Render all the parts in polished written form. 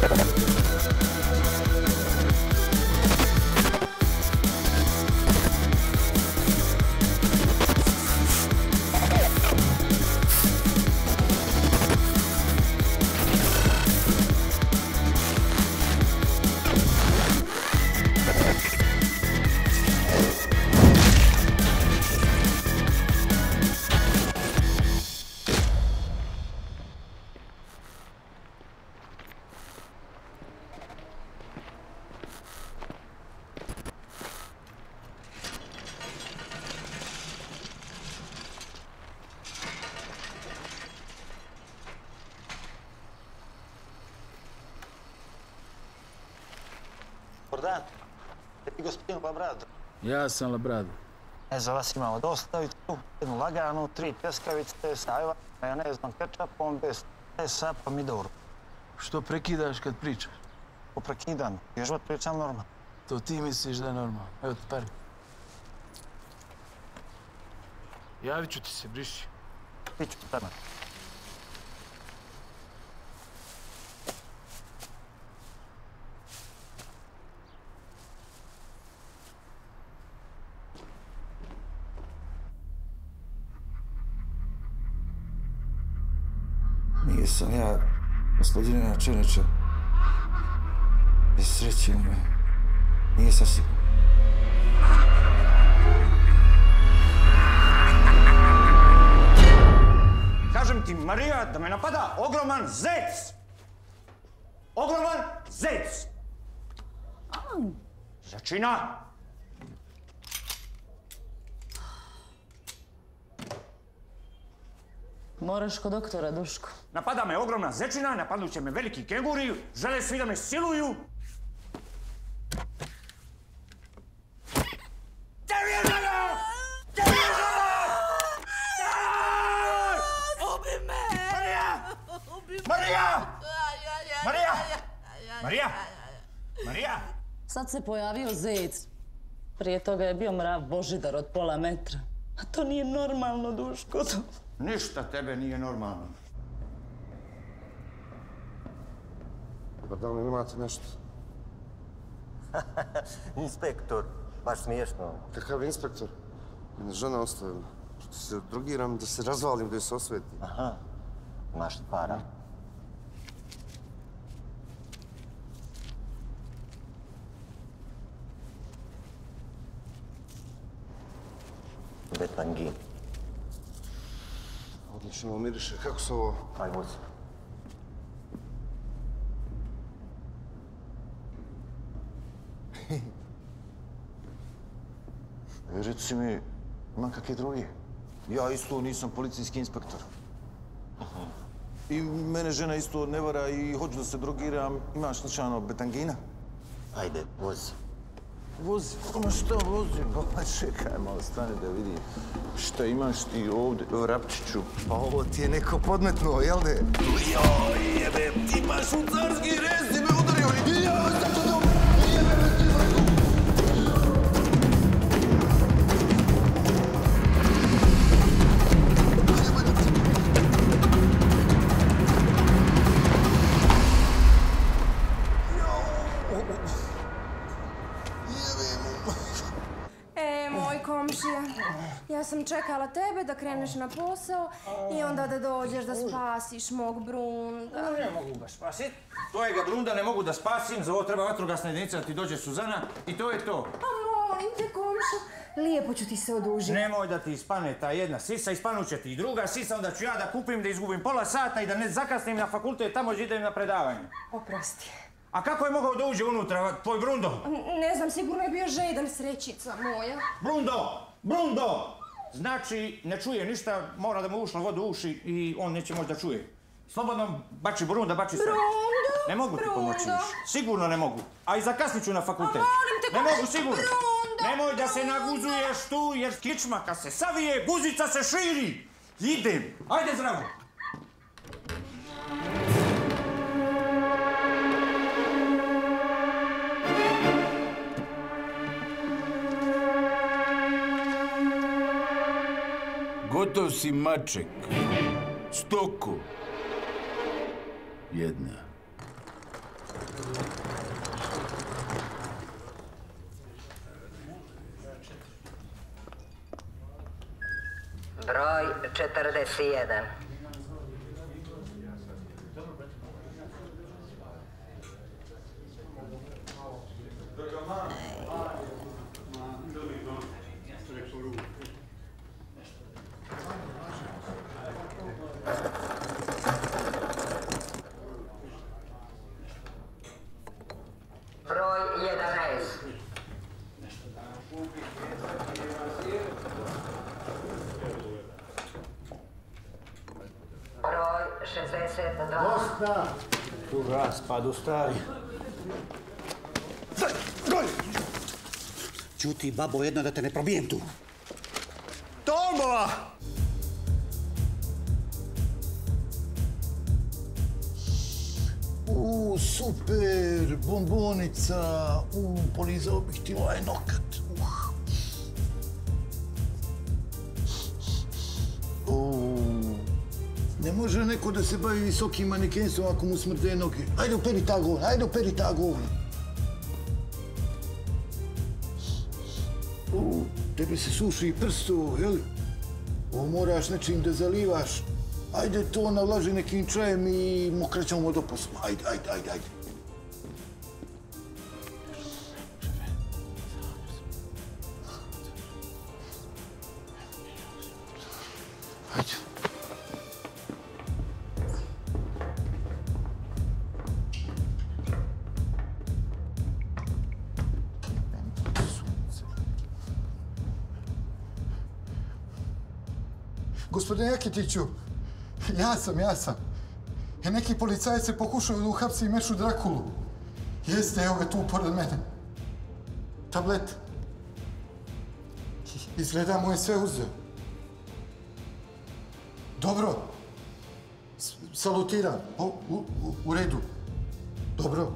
Dobar dan. Ti gospodin Labrado. Ja sam Labrado. Za vas imamo dostavicu, jednu laganu, 3 pljeskavice sa ajvarom, majonezom, kečapom, bez sa pomidoru. Što prekidaš kad pričaš? Poprekidam. Život pričam normalno. To ti misliš da je normalno. Evo ti pari. Javit ću ti se, briši. Biću spreman. Nisam ja, gospodine načelniče, bez sreće u me. Nije sasvim. Kažem ti, Marija, da me napada ogroman zec! Ogroman zec! Zečina! Moraš kod doktora, Duško. Napada me ogromna zečina, napadnut će me veliki kenguri, žele svi da me siluju. Tebi je žena! Tebi je žena! Ubi me! Marija! Ubi me! Marija! Marija! Marija! Marija! Sad se pojavio zec. Prije toga je bio mrav Božidar od pola metra. A to nije normalno, Duško. Ništa tebe nije normalno. Pa da li imate nešto? Inspektor, baš smiješno. Kakav inspektor? Mene žena ostavila. Da se drogiram, da se razvalim, da je se osveti. Aha, imaš para. Betangin. Odlično miriše. Kako su ovo? Aj, vozi. Reci mi, ima kakve drugi? Ja isto nisam policijski inspektor. I mene žena isto ne vara i hoću da se drogiram. Imaš slučajno betangina? Ajde, vozi. Vozi? Ma šta vozi? Pa čekaj, malo stani da vidim. Šta imaš ti ovdje, vrapčiću? Pa ovo ti je neko podmetnuo, jel de? Joj, jebem, ti imaš u carski rez, ti me udario. Joj, sad to dobro. Jebem, ti vratu. Komšija, ja sam čekala tebe da kreneš na posao i onda da dođeš da spasiš mog Brunda. Ne mogu ga spasit. Tvojega Brunda ne mogu da spasim, za ovo treba vatrogasna jedinica da ti dođe Suzana i to je to. Pa molim te, komšo, lijepo ću ti se odužiti. Nemoj da ti ispane ta jedna sisa, ispanut će ti i druga sisa, onda ću ja da kupim, da izgubim pola sata i da ne zakasnim na fakultet, tamo gdje idem na predavanje. Oprosti. A kako je mogao da uđe unutra, tvoj Brundo? Ne znam, sigurno je bio žedan, srećica moja. Brundo! Brundo! Znači, ne čuje ništa, mora da mu ušla voda u uši i on neće moći da čuje. Slobodno bači Brunda, bači sve. Brundo! Ne mogu ti pomoći više. Sigurno ne mogu. A i zakasnit ću na fakultet. Molim te, ne mogu, sigurno. Brundo! Nemoj da se naguzuješ tu, jer kičma kad se savije, guzica se širi. Idem. Ajde zdravo. Gotov si, Maček. Stoko. Jedna. 41. Broj 11. Broj 62. Dosta! U raspadu, stari. Ćuti, babo, jedno da te ne probijem tu. Tomova! Super, bombonica, polizao bih ti ovaj nokat. Ne može neko da se bavi visokim manekenstvom ako mu smrde noge. Ajde operi ta govna, ajde operi ta govna. Tebi se suši prsto, jel? Ovo moraš nečim da zalivaš. Ajde to navlaži nekim čajem i mokraćom vodoposom. Ajde, ajde, ajde, ajde. Ajde. Gospodine Jakitiću, ja sam. Neki policajac je pokušao da uhapsi Mešu Drakulu. Jeste, evo ga tu pored mene. Tablet. Izgleda mu je sve uzeo. Dobro. Salutiram. U redu. Dobro.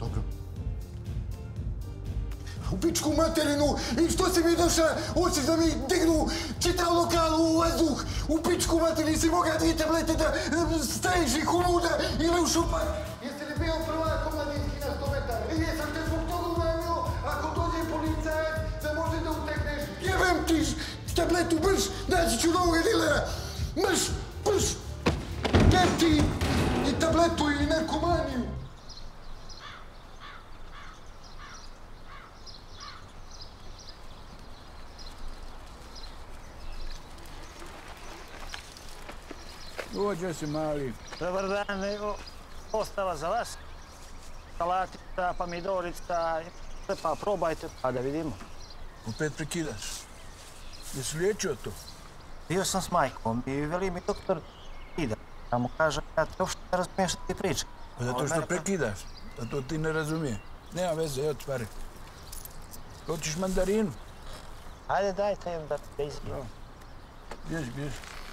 U pičku materinu! I što si mi došla? Hoćeš da mi dignu čitav lokal u vazduh? U pičku materinu si mogla 2 tablete da staviš ih unuda ili u šupak? Jeste li bio prvak omladinski na 100 metara? I jesam te zbog toga uvamio, ako dođe policajac, da može da utekneš. Jebem ti tabletu, brž, naći ću novog dilera. Brž! Jem ti i tabletu i narkomaniju. Dođe si, mali. Dobar dan, ostava za vas. Salatica, pomidorica, pa probajte pa da vidimo. Opet prekidaš. Jesi liječio to? Bio sam s majkom i veli mi doktor ide. Ja mu kažem, ja te uopšte ne razumijem što ti priča. Zato što prekidaš, da to ti ne razumije. Nema veze, evo ti pare. Hoćeš mandarinu? Ajde, dajte im da te izbijem. Bježi.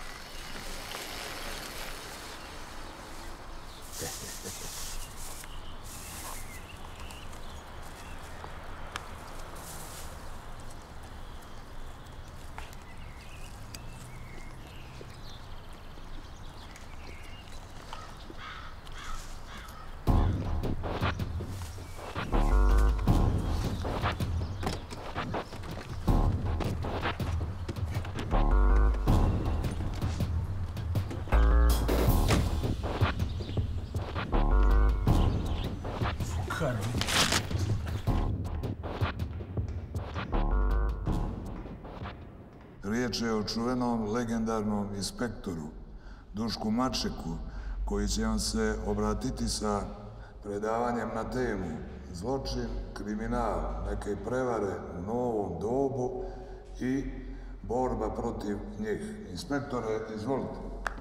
Riječ je o čuvenom legendarnom inspektoru Dušku Mačeku, koji će vam se obratiti sa predavanjem na temu zločin, kriminal, neke prevare u novom dobu i borba protiv njih. Inspektore, izvolite.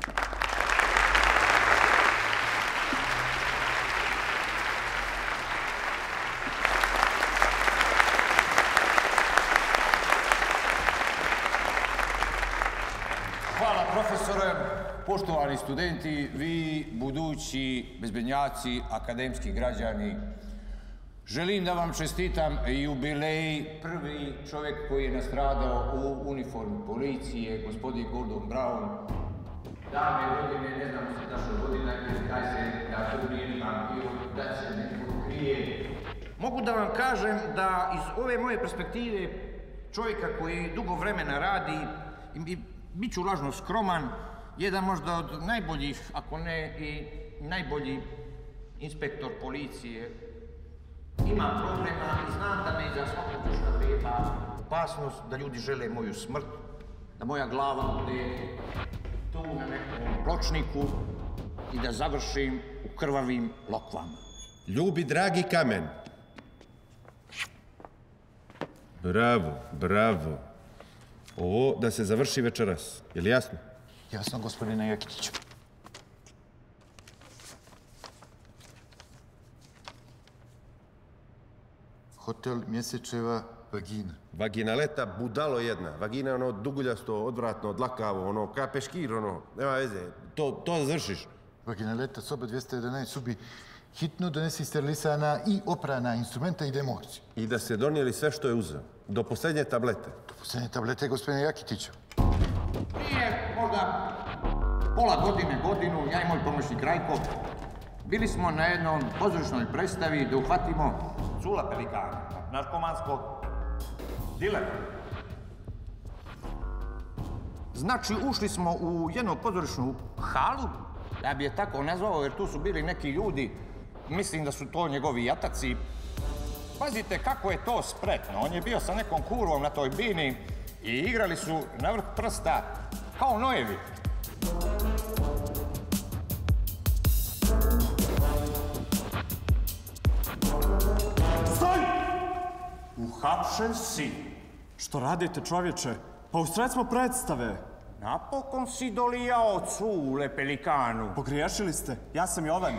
Hvala, profesore. Poštovani studenti, vi budući bezbednjaci, akademski građani, želim da vam čestitam jubilej. Prvi čovjek koji je nastradao u uniformi policije, gospodin Gordon Brown. Dame godine, ne znam se tačno godina, jer kaže da to nije bio, da se neko krije. Mogu da vam kažem da iz ove moje perspektive čovjeka koji dugo vremena radi, bit ću lažno skroman, jedan možda od najboljih, ako ne i najbolji inspektor policije. Imam problema i znam da me iza svakog duška treba opasnost, da ljudi žele moju smrt, da moja glava bude tu na nekom pločniku i da završim u krvavim lokvama. Ljubi, dragi kamen. Bravo, bravo. Ovo da se završi večeras. Je li jasno? Jasno, gospodine Jakitiću. Hotel Mjesečeva, Vagina. Vaginaleta, budalo jedna. Vagina je ono duguljasto, odvratno, dlakavo, ono, ka peškir, ono, nema veze. To da završiš. Vaginaleta, soba 211, subi hitno donesi sterilisana i oprana instrumenta i demorci. I da ste donijeli sve što je uzeo. Do posljednje tablete. Do posljednje tablete, gospodine Jakitiću. Prije možda pola godinu, ja i moj pomoćnik Rajko, bili smo na jednom pozorišnoj predstavi da uhvatimo Cula Pelikana, narkomanskog dilera. Znači, ušli smo u jednu pozorišnu halu, ja bi je tako nazvao, jer tu su bili neki ljudi, mislim da su to njegovi jataci. Pazite kako je to spretno, on je bio sa nekom kurvom na toj bini i igrali su na vrh prsta kao nojevi. Stoj! Uhapšen si. Što radite, čovječe? Pa u sred smo predstave. Napokon si dolijao Cule Pelikanu. Pogriješili ste. Ja sam Jovan.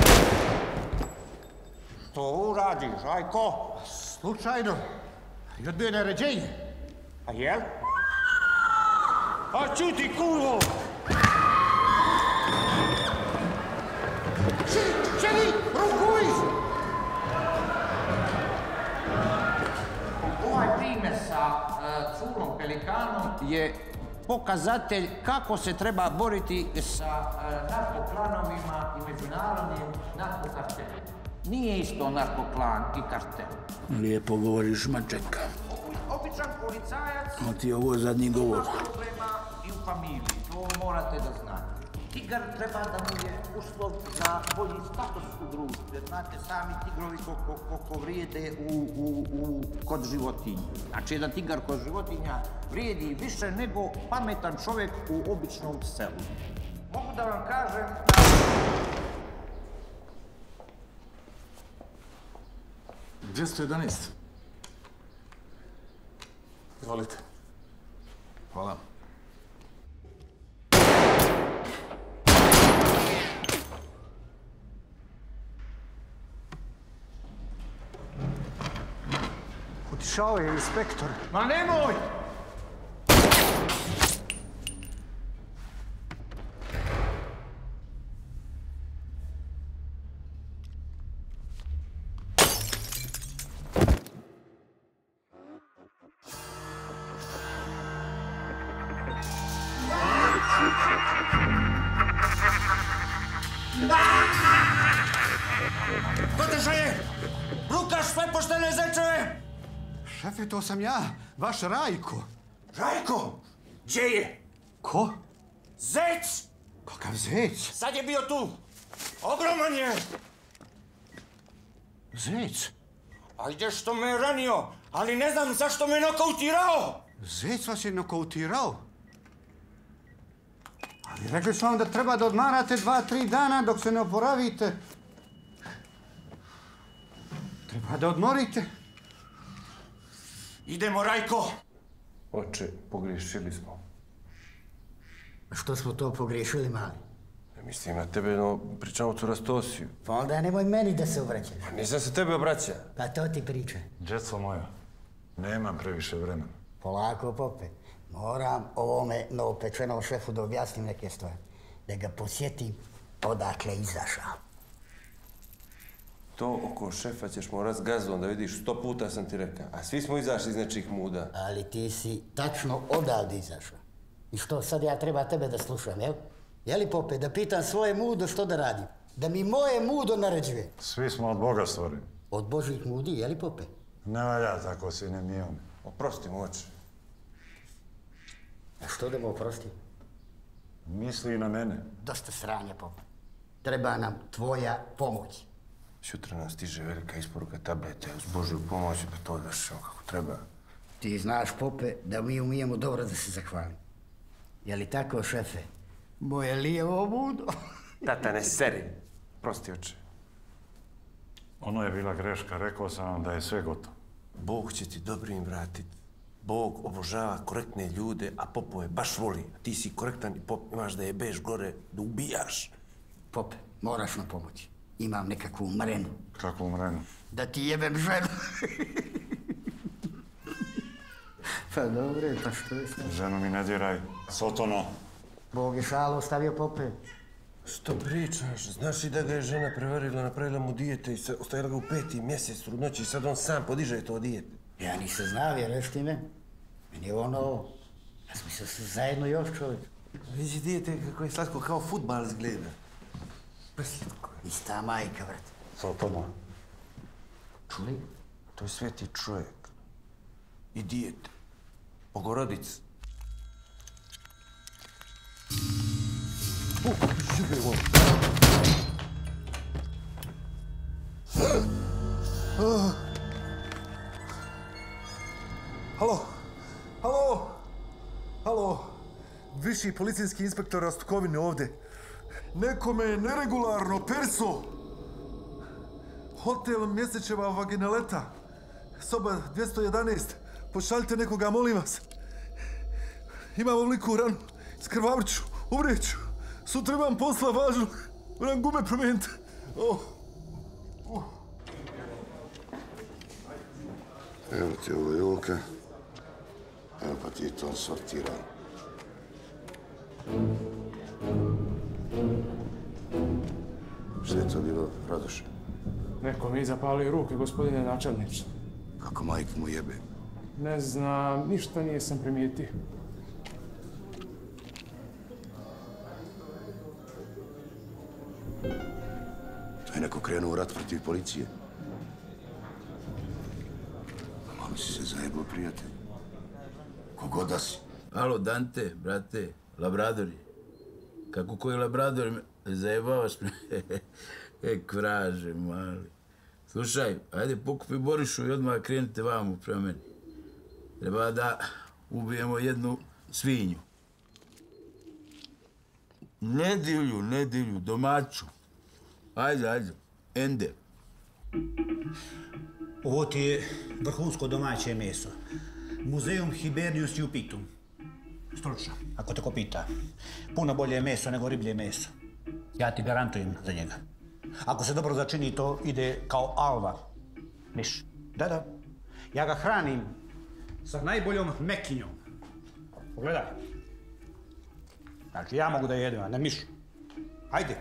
To uradiš, Rajko? Slučajno. I odbio naređenje. A jel? A čuti, kurvo! Čeri, ruku iz! Ovaj primjer sa Culom Pelikanom je pokazatelj kako se treba boriti sa narkoklanovima i međunarodnim narkokartelima. Nije isto narkoklan i kartel. Lijepo govoriš, Mačeka. Običan policajac... A ti ovo zadnji govor. Ima problema i u familiji, to morate da znate. Tigar treba da mu je uslov za bolji status u društvu, jer znate sami tigrovi koliko vrijede kod životinja. Znači, jedan tigar kod životinja vrijedi više nego pametan čovjek u običnom selu. Mogu da vam kažem... 211. Izvolite. Hvala. Otišao je inspektor. Ma nemoj! Podržaje! Rukaš sve poštene zečeve! Šefe, to sam ja, vaš Rajko. Rajko! Gdje je? Ko? Zec! Kakav zec? Sad je bio tu! Ogroman je! Zec? Ajde što me je ranio, ali ne znam zašto me nokautirao! Zec vas je nokautirao? Ali rekli su vam da treba da odmarate 2-3 dana dok se ne oporavite. Treba da odmorite. Idemo, Rajko! Oče, pogriješili smo. Što smo to pogriješili, mali? Mislim na tebe, no, pričamo o Rastosiju. Pa onda nemoj meni da se obraćaš. Pa nisam se tebe obraća. Pa to ti priča. Djeco moja, nemam previše vremena. Polako, pope. Moram ovome novopečenom šefu da objasnim neke stvari. Da ga posjetim odakle izašao. To oko šefa ćeš morat s gazdom da vidiš, 100 puta sam ti rekao. A svi smo izašli iz nečih muda. Ali ti si tačno odavde izašao. I što, sad ja treba tebe da slušam, jel? Jeli, pope, da pitam svoje mudo što da radim? Da mi moje mudo naređuje? Svi smo od Boga stvoreni. Od Božih mudi, jeli, pope? Ne valja tako, sine mi on. Oprosti mu, oče. A što da mu oprostim? Misli i na mene. Dosta sranja, Pope. Treba nam tvoja pomoć. Sutra nam stiže velika isporuka tablete. Uz Božju pomoć da to odvršimo kako treba. Ti znaš, Pope, da mi umijemo dobro da se zahvalimo. Je li tako, šefe? Moje lijevo budo. Tata, ne seri. Prosti, oče. Ono je bila greška, rekao sam vam da je sve gotovo. Bog će ti dobrim vratiti. Bog obožava korektne ljude, a popove baš voli. A ti si korektan i pop imaš da jebeš gore, da ubijaš. Pope, moraš nam pomoći. Imam nekakvu mrenu. Kakvu mrenu? Da ti jebem ženu. Pa dobre, pa što je sve? Ženu mi ne diraj. Sotono. Bog je šalo ostavio, Pope. Što pričaš? Znaš li da ga je žena prevarila, napravila mu dijete i ostavila ga u 5. mjesec trudnoći i sad on sam podiže to dijete? Ja nisam znao, vjeruješ ti me? Meni je ono... Ja sam mislio se zajedno još, čovjek. Vidi dijete kako je slatko, kao fudbal izgleda. Preslatko. Ista majka, vrati. Sotono. Čuli? To je sveti čovjek. I dijete. Bogorodic. Jube ovo. Halo? Halo? Halo? Viši policijski inspektor Rastukovine ovdje. Nekome je neregularno perso. Hotel Mjesečeva vaginaleta. Soba 211. Pošaljite nekoga, molim vas. Imam ovliku ranu. Skrvavrću. Umrijeću. Sutra imam posla važno. Moram gume promijeniti. Evo ti ovo Julka. Evo pa ti to sortiraj. Šta je to bilo, Radoš? Neko mi zapalio ruke, gospodine načelniče. Kako majku mu jebe? Ne znam, ništa nisam primijetio. Je neko krenuo u rat protiv policije? Malo si se zajebao, prijatelj. Kogod da si. Alo, Dante, brate, labradori. Kako koji labrador me zajebavaš me? Vraže, mali. Slušaj, ajde pokupi Borišu i odmah krenite vamo prema meni. Treba da ubijemo jednu svinju. Ne divlju, domaću. Ajde, ende. Ovo ti je vrhunsko domaće meso. Muzeum Hibernus Jupitum. Stručno, ako te ko pita. Puno bolje meso nego riblje meso. Ja ti garantujem za njega. Ako se dobro začini, to ide kao alva. Miš. Da. Ja ga hranim sa najboljom mekinjom. Pogledaj. Znači, ja mogu da jedem, a ne miš. Ajde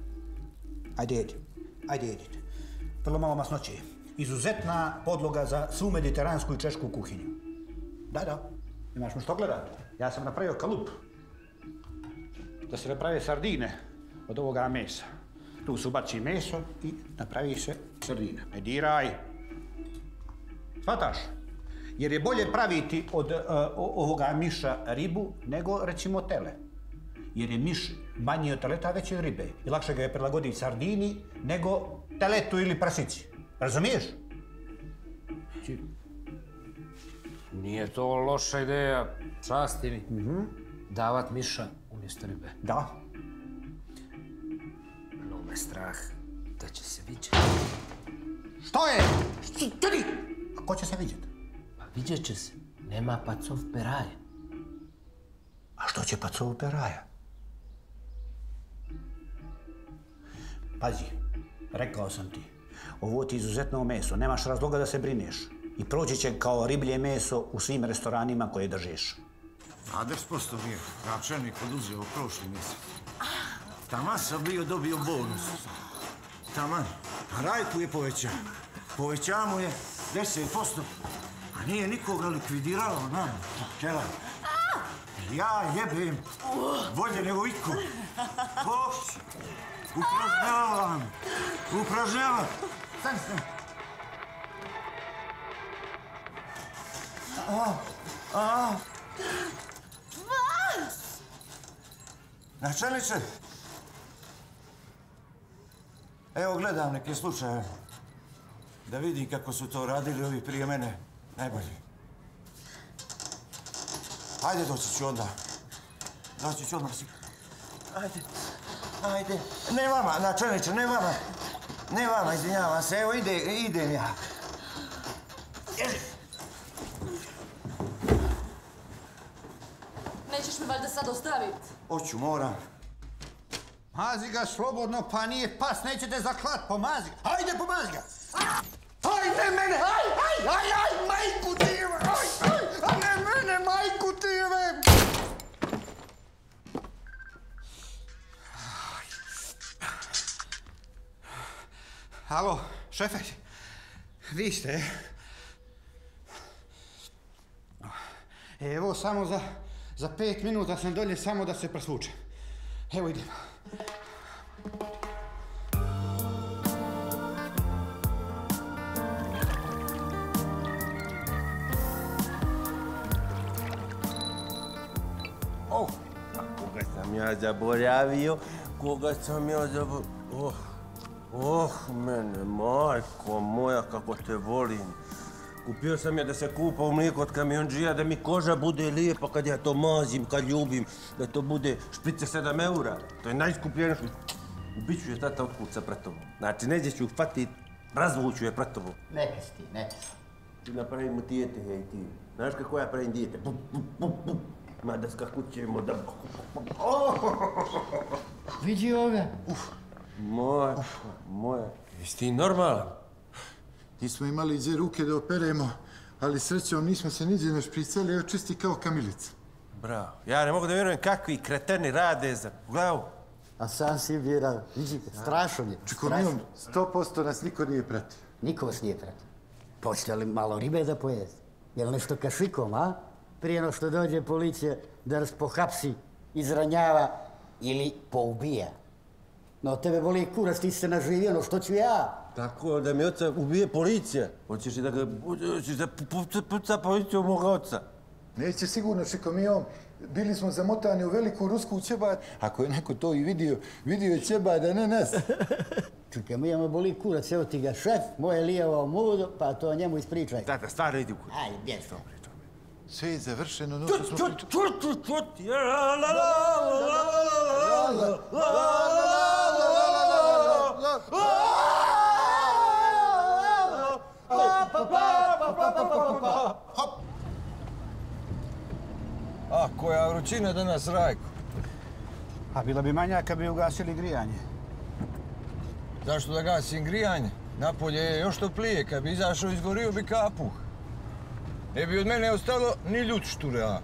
jedite. Vrlo malo masnoće. Izuzetna podloga za svu mediteransku i češku kuhinju. Da. Imaš mu što gledati. Ja sam napravio kalup. Da se naprave sardine od ovoga mesa. Tu se ubaci meso i napravi se sardine. Ne diraj. Shvataš? Jer je bolje praviti od ovoga miša ribu nego, recimo, tele. Jer je miš manji od teleta, a veći od ribe. I lakše ga je prilagoditi sardini nego teletu ili prasici. Razumiješ? Nije to loša ideja, časti mi. Davat miša umjesto ribe. Da. Vrlo me strah da će se viđeti. Što je? Čudi! A ko će se vidjeti? Pa vidjet će se. Nema pacov peraje. A što će pacov peraja? Pazi, rekao sam ti. Ovo ti je izuzetno meso. Nemaš razloga da se brineš. I proći će kao riblje meso u svim restoranima koje držiš. 20% mi je načelnik oduzeo prošli mjesec. Taman sam dobio bonus. Taman. A Rajku je povećao. Povećao mu je 10%. A nije nikoga likvidiralo nam. Kelaj. Ja jebem bolje nego iko. Boš! Upražnjavam. Stani. Načelniče, evo gledam neke slučaje. Da vidim kako su to radili ovi prije mene najbolji. Ajde, doći ću onda. Doći ću odmah. Ajde, ajde. Ne vama, načelniče, ne vama. Ne vama, izvinjavam se. Evo, idem ja. Nećeš me valjda sad ostaviti? Hoću, moram. Mazi ga slobodno, pa nije pas, nećete zaklat, pomazi. Hajde, pomazi ga! Hajde mene, aj, majku ti jeve, a ne mene, majku ti jeve! Halo, šefe, vi ste? Evo, samo za 5 minuta sam dolje, samo da se presvučem. Evo idem. Koga sam ja zaboravio? Mene, majko moja, kako te volim. Kupio sam ja da se kupa u mlijeko od kamiondžija, da mi koža bude lijepa kad ja to mazim, kad ljubim, da to bude šprice 7 eura. To je najskupljenije što... Ubit ću je tata otkuca pred tobom. Znači, neđe ću fatit, razvuću je pred tobom. Neka si ti, neka. Ti napravimo dijete, hej ti. Znaš kako ja pravim dijete? Ma da skakućemo, da... Vidi ove. Moja. Jesi ti normalan? Nismo imali gdje ruke da operemo, ali srećom nismo se niđe ne špricali, evo čisti kao kamilica. Bravo. Ja ne mogu da vjerujem kakvi kreteni rade za glavu. A sam si vjerao. Vidi, strašno je. Čikomijom, 100% nas niko nije pratio. Niko vas nije pratio. Poslije li malo ribe da pojesti? Jel nešto kašikom, a? Prije no što dođe policija da nas pohapsi, izranjava ili poubija. No, tebe boli kurac, ti se naživio, no što ću ja? Tako da mi oca ubije policija. Hoćeš li da ga... Hoćeš da puca policiju moga oca? Neće sigurno, Čikomijom. Bili smo zamotani u veliku rusku ćebad. Ako je neko to i vidio je ćebad, a ne nas. Čekaj, mi me boli kurac, evo ti ga šef, moje lijevao mudo, pa to njemu ispričaj. Tata, stvarno idi u kuću. Ajde, gdje što? Sve je završeno, no što smo pričali. Čut! A, koja vrućina danas, Rajko? A bila bi manja kad bi ugasili grijanje. Zašto da gasim grijanje? Napolje je još toplije, kad bi izašao izgorio bi kapuh. Ne bi od mene ostalo ni ljud šture, a?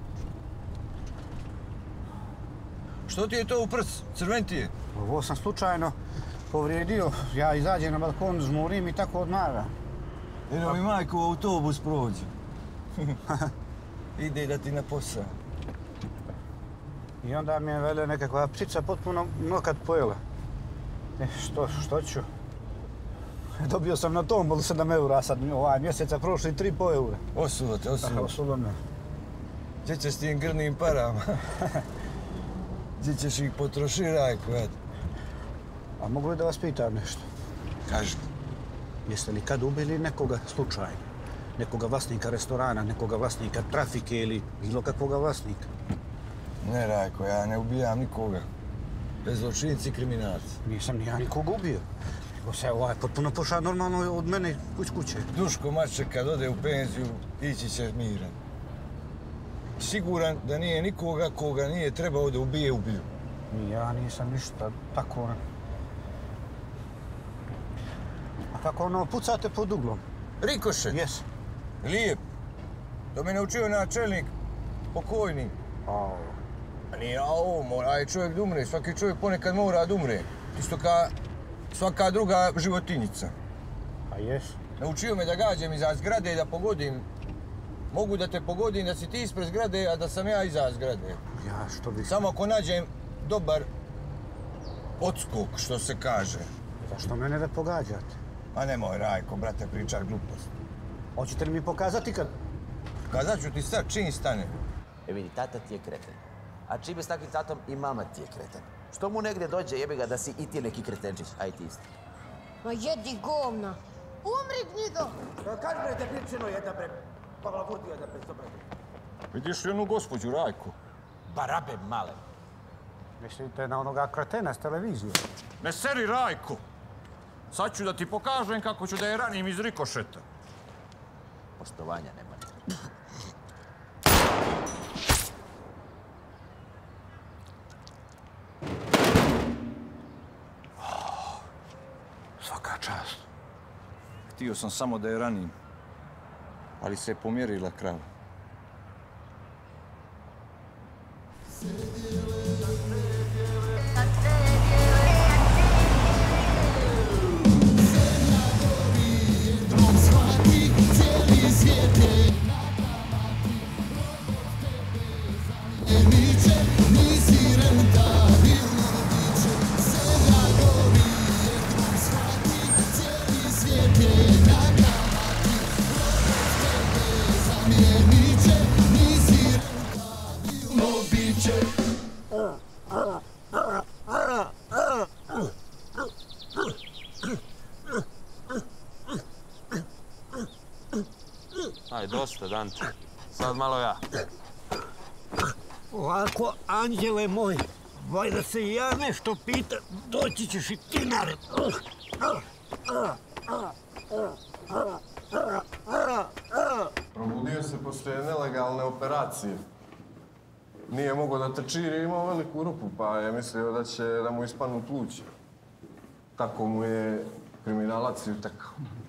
Što ti je to u prst? Crven ti je? Ovo sam slučajno povrijedio. Ja izađem na balkon, žmurim i tako odmara. Eno mi majko u autobus prođe. Ide da ti na posao. I onda mi je vele nekakva ptica potpuno nokat pojela. Što ću? Dobio sam na tombolu 7 eura, sad ovaj mjeseca prošli 3,5 eura. Osulo te, osulo. Osulo me. Gdje ćeš s tim grnim parama? Gdje ćeš ih potroši, Rajko, eto? A mogu li da vas pitam nešto? Kaži. Jeste li kad ubili nekoga slučajno? Nekoga vlasnika restorana, nekoga vlasnika trafike ili bilo kakvoga vlasnika? Ne, Rajko, ja ne ubijam nikoga. Bez zločinci i kriminalci. Nisam ni ja nikoga ubio. Nego se ovaj potpuno pošao normalno od mene kuće. Duško Maček kad ode u penziju, ići će miran. Siguran da nije nikoga koga nije trebao da ubiju. Ja nisam ništa tako... A kako ono, pucate pod uglom? Rikošet? Jes. Lijep. To me naučio načelnik, pokojni. A nije mora je čovjek da umre. Svaki čovjek ponekad mora da umre. Isto kao svaka druga životinjica. A jes? Naučio me da gađam iza zgrade i da pogodim. Mogu da te pogodim da si ti ispred zgrade, a da sam ja iza zgrade. Ja, što bi... Samo ako nađem dobar odskok, što se kaže. Zašto mene da pogađate? A nemoj, Rajko, brate, pričaj glupost. Hoćete li mi pokazati kad... Pokazat ću ti sad čim stane. E vidi, tata ti je kreten. A čime s takvim tatom i mama ti je kreten. Što mu negdje dođe, jebi ga da si i ti neki kretenčić, a i ti isti. Ma jedi govna. Umri, gnjido! Kaži bre, te pričino jedna bre. Pavla Kurti jedna bre, dobro. Vidiš li onu gospođu Rajku? Barabe male. Mislite na onoga kretena s televizije? Ne seri Rajku! Sad ću da ti pokažem kako ću da je ranim iz rikošeta. Poštovanja nema. Svaka čast. Htio sam samo da je ranim, ali se je pomjerila krava. Aj, dosta, Dante. Sad malo ja. Ovako, anđele moj, valjda se i ja nešto pita, doći ćeš i ti nared. Probudio se poslije nelegalne operacije. Nije mogao da trči jer je imao veliku rupu, pa je mislio da će da mu ispanu pluća. Tako mu je kriminalac i utekao.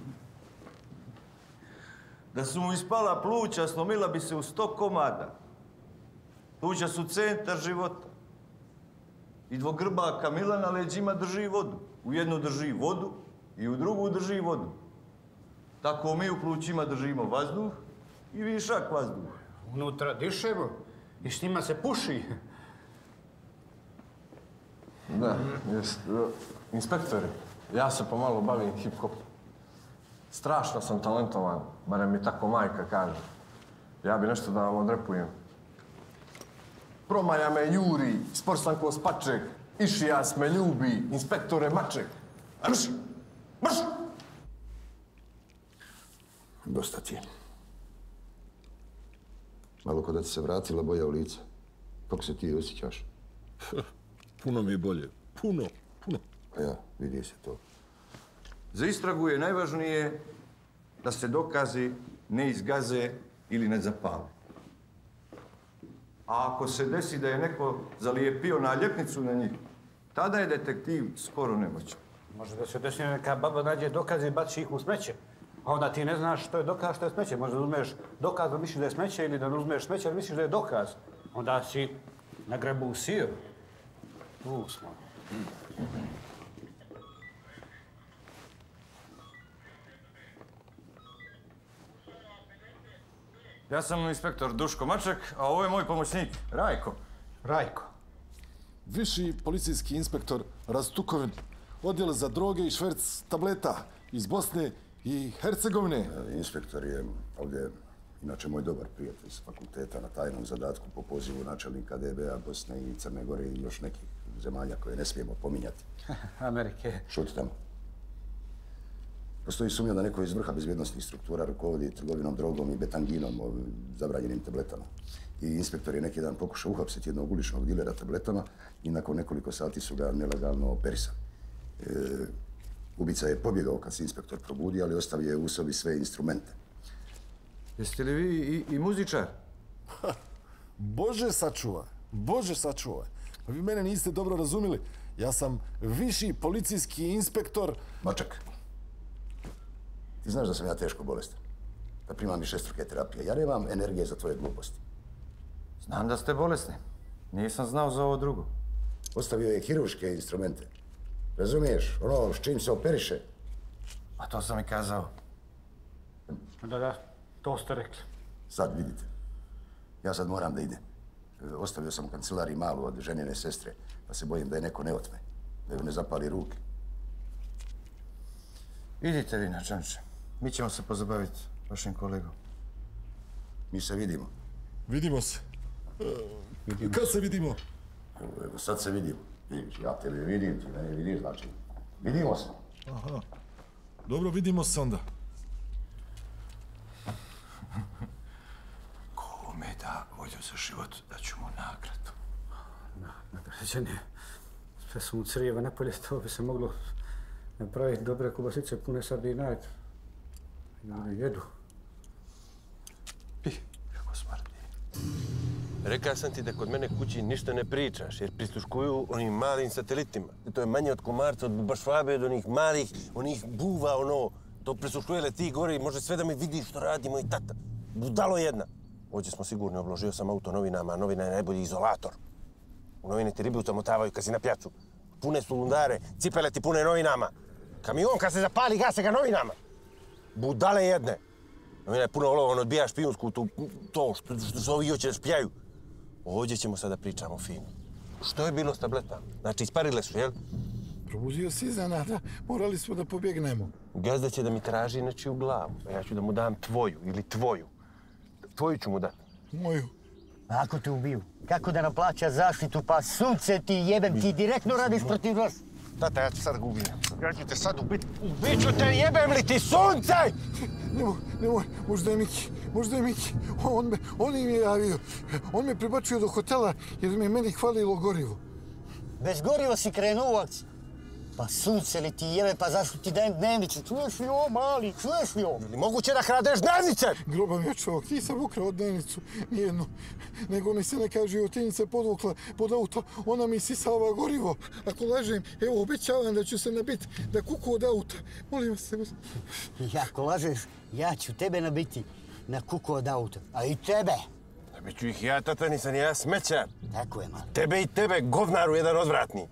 Da su mu ispala pluća, slomila bi se u 100 komada. Pluća su centar života. I dvogrbaka Mila na leđima drži vodu. U jednu drži vodu i u drugu drži vodu. Tako mi u plućima držimo vazduh i višak vazduha. Unutra dišemo i s njima se puši. Da, jest. Inspektori, ja se pomalo bavim hip-hopom. Strašno sam talentovan, barem mi tako majka kaže. Ja bi nešto da vam odrepujem. Promaja me juri, spor sam ko spaček, išijas me ljubi, inspektore maček. Marš! Marš! Dosta ti je. Malo ko da ti se vratila boja u lice. Kako se ti osjećaš? Puno mi je bolje. Puno. A ja, vidi se to. Za istragu je najvažnije da se dokazi ne izgaze ili ne zapale. A ako se desi da je neko zalijepio naljepnicu na njih, tada je detektiv skoro nemoćan. Može da se desi neka baba nađe dokaze i baci ih u smeće. A onda ti ne znaš što je dokaz, što je smeće. Možda uzmeš dokaz da misliš da je smeće ili da uzmeš smeće da misliš da je dokaz. Onda si na grebu usio. Tu smo. Ja sam inspektor Duško Maček, a ovo je moj pomoćnik, Rajko. Rajko. Viši policijski inspektor Rastukovin, odjel za droge i šverc tableta iz Bosne i Hercegovine. Inspektor je ovdje, inače moj dobar prijatelj s fakulteta na tajnom zadatku po pozivu načelnika DBA Bosne i Crne Gore i još nekih zemalja koje ne smijemo pominjati. Amerike. Šuti tamo. Postoji sumnja da neko iz vrha bezbjednostnih struktura rukovodi trgovinom drogom i betanginom, zabranjenim tabletama. I inspektor je neki dan pokušao uhapsiti jednog uličnog dilera tabletama i nakon nekoliko sati su ga nelegalno operisali. Ubica je pobjegao kad se inspektor probudi, ali ostavio je u sobi sve instrumente. Jeste li vi i muzičar? Bože sačuvaj. Pa vi mene niste dobro razumjeli. Ja sam viši policijski inspektor... Maček. Ti znaš da sam ja teško bolestan. Da primam višestruke terapije. Ja nemam energije za tvoje gluposti. Znam da ste bolesni. Nisam znao za ovo drugo. Ostavio je hirurške instrumente. Razumiješ? Ono s čim se operiše. A to sam i kazao. Da, to ste rekli. Sad vidite. Ja sad moram da idem. Ostavio sam u kancelariji malu od ženjene sestre, pa se bojim da je neko ne otme. Da ju ne zapali ruke. Idite vi, načelniče. Mi ćemo se pozabaviti vašim kolegom. Mi se vidimo. Vidimo se. Kad se vidimo? Evo, sad se vidimo. Vidiš, ja tebe vidim, ti mene vidiš, znači. Vidimo se. Aha. Dobro, vidimo se onda. Kome da volju za život, da ću mu nagradu. Nagrađenje. Sve su mu crijeva napolje, to bi se moglo napraviti dobre kobasice pune sardina. Ljudi jedu. Kako smrdi. Rekao sam ti da kod mene kući ništa ne pričaš, jer prisluškuju onim malim satelitima. To je manje od komarca, od bubašvabe, od onih malih, onih buva, ono. To prisluškuje, leti gore i može sve da mi vidi što radi moj tata. Budalo jedna. Ovdje smo sigurni, obložio sam auto novinama, a novina je najbolji izolator. U novine ti ribi utamotavaju kad si na pjacu. Pune su lundare, cipele ti pune novinama. Kamion kad se zapali, gase ga novinama. Budale jedne. Novina je puno olova, on odbija špijunsku, to što ovi hoće da špijaju. Ovdje ćemo sada pričamo fino. Što je bilo s tabletama? Znači, isparile su, jel? Probuzio si iznenada, morali smo da pobjegnemo. Gazda će da mi traži nečiju glavu, a ja ću da mu dam tvoju ili tvoju. Tvoju ću mu dati. Moju. Ako te ubiju, kako da naplaća zaštitu, pa sunce ti jebem, ti direktno radiš protiv nas. Tata, ja ću sad ga ubijem. Ja ću te sad ubiti. Ubit ću te, jebem li ti sunce! Nemoj, možda je Miki. On im je javio. On me prebačio do hotela jer mi je meni hvalilo gorivo. Bez goriva si krenuo u akciju. Pa sunce li ti jebe, pa zašto ti dajem dnevnice? Čuješ li ovo, mali, čuješ li ovo? Ili moguće da kradeš dnevnice? Groban je čovjek, nisam ukrao dnevnicu, nijednu. Nego mi se neka životinjica podvukla pod auto, ona mi sisava gorivo. Ako lažem, evo, obećavam da ću se nabiti da kuku od auta. Molim vas se. I ako lažeš, ja ću tebe nabiti na kuku od auta, a i tebe. Nabit ću ih ja, tata, nisam ja smeća. Tako je, mali. Tebe i tebe, govnaru, jedan odvratni.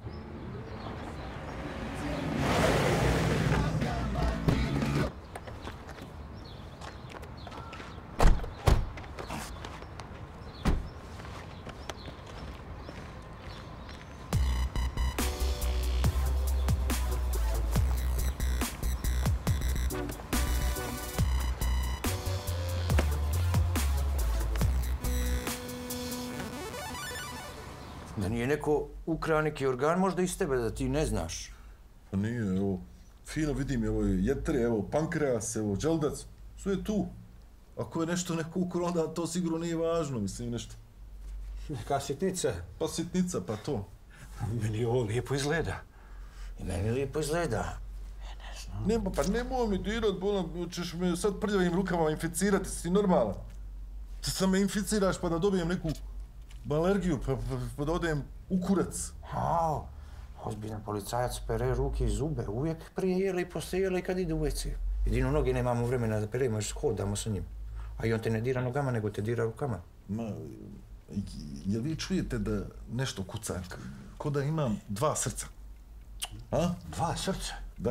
Da nije neko ukrao neki organ, možda iz tebe, da ti ne znaš. Pa nije, evo, fino vidim, evo jetre, evo pankreas, evo želudac, sve je tu. Ako je nešto neko ukrao, onda to sigurno nije važno, mislim, nešto. Neka sitnica. Pa sitnica, pa to. Meni ovo lijepo izgleda. I meni lijepo izgleda. Nema, pa nemoj mi dirat, bolam, ćeš me sad prljavim rukama inficirati, si normalan. Ti sam me inficiraš pa da dobijem neku alergiju, pa da odem u kurac. Ao, ozbiljan policajac pere ruke i zube, uvijek prije jele i poslije jele i kad ide u WC. Jedino noge nemamo vremena da peremo jer hodamo sa njim. A i on te ne dira nogama, nego te dira rukama. Ma, jel vi čujete da nešto kuca? Ko da imam dva srca. A? Dva srca? Da.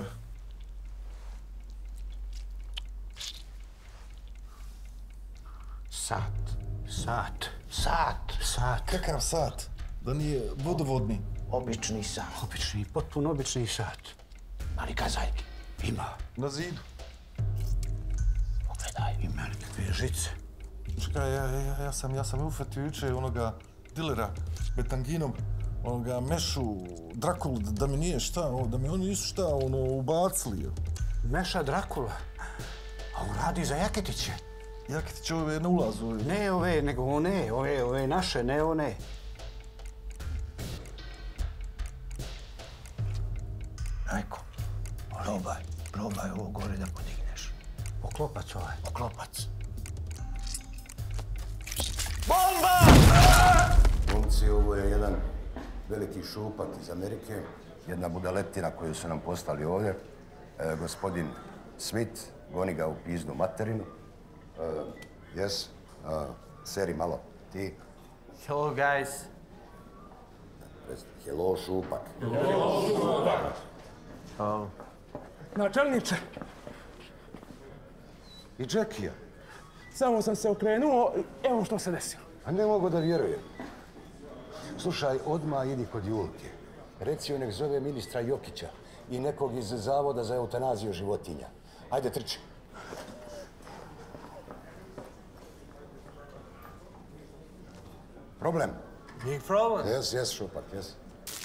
Sat. Kakav sat? Da nije vodovodni? Obični sat. Obični, potpuno obični sat. Ali kazaljki. Ima. Na zidu. Pogledaj. Ima nekakve žice. Čekaj, ja sam ufatio juče onoga dilera betanginom, onoga Mešu, Drakulu, da mi nije šta, da mi oni nisu šta, ubacili. Meša Drakula? A on radi za Jaketiće. Jaketić ove na ulazu. Ne ove, nego one, ove naše, ne one. Rajko, probaj ovo gore da podigneš. Oklopac ovaj. Oklopac. Bomba! Momci, ovo je jedan veliki šupak iz Amerike, jedna budaletina koju su nam postali ovdje. Gospodin Smith, goni ga u pizdu materinu. Yes, seri malo, ti. Hello, guys. Hello, šupak. Hello, šupak. Oh. Načelniče. I Džekija. Samo sam se okrenuo i evo što se desilo. A ne mogu da vjerujem. Slušaj, odmah idi kod Julke. Reci joj nek zove ministra Jokića i nekog iz Zavoda za eutanaziju životinja. Ajde, trči. Problem? Big problem. Jes, Šupak, jes.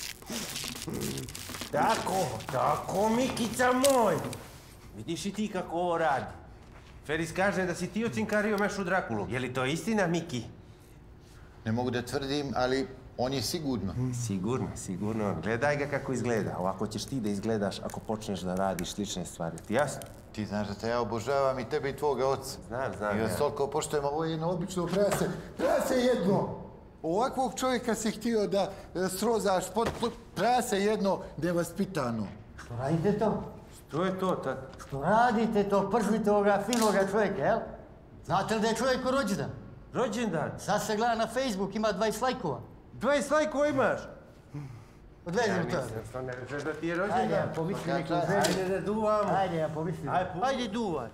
Tako, Mikica moj. Vidiš i ti kako ovo radi. Feris kaže da si ti ocinkario Mešu Drakulu. Je li to istina, Miki? Ne mogu da tvrdim, ali on je sigurno. Sigurno. Gledaj ga kako izgleda. Ovako ćeš ti da izgledaš ako počneš da radiš slične stvari. Ti jasno? Ti znaš da te ja obožavam i tebe i tvoga oca. Znam. I vas toliko poštujem, ovo je jedno obično Prase, prase jedno! Ovakvog čovjeka si htio da srozaš pod prase jedno nevaspitano. Što radite to? Što je to, tata? Što radite to? Pržite ovoga finoga čovjeka, jel? Znate li da je čovjek rođendan? Rođendan? Sad se gleda na Facebook, ima 20 lajkova. 20 lajkova imaš? Odvezi mi to. Što ne rečeš da ti je rođendan? Ajde, ja pomislim neku želju. Ajde da duvamo. Ajde, ja pomislim. Ajde duvaj.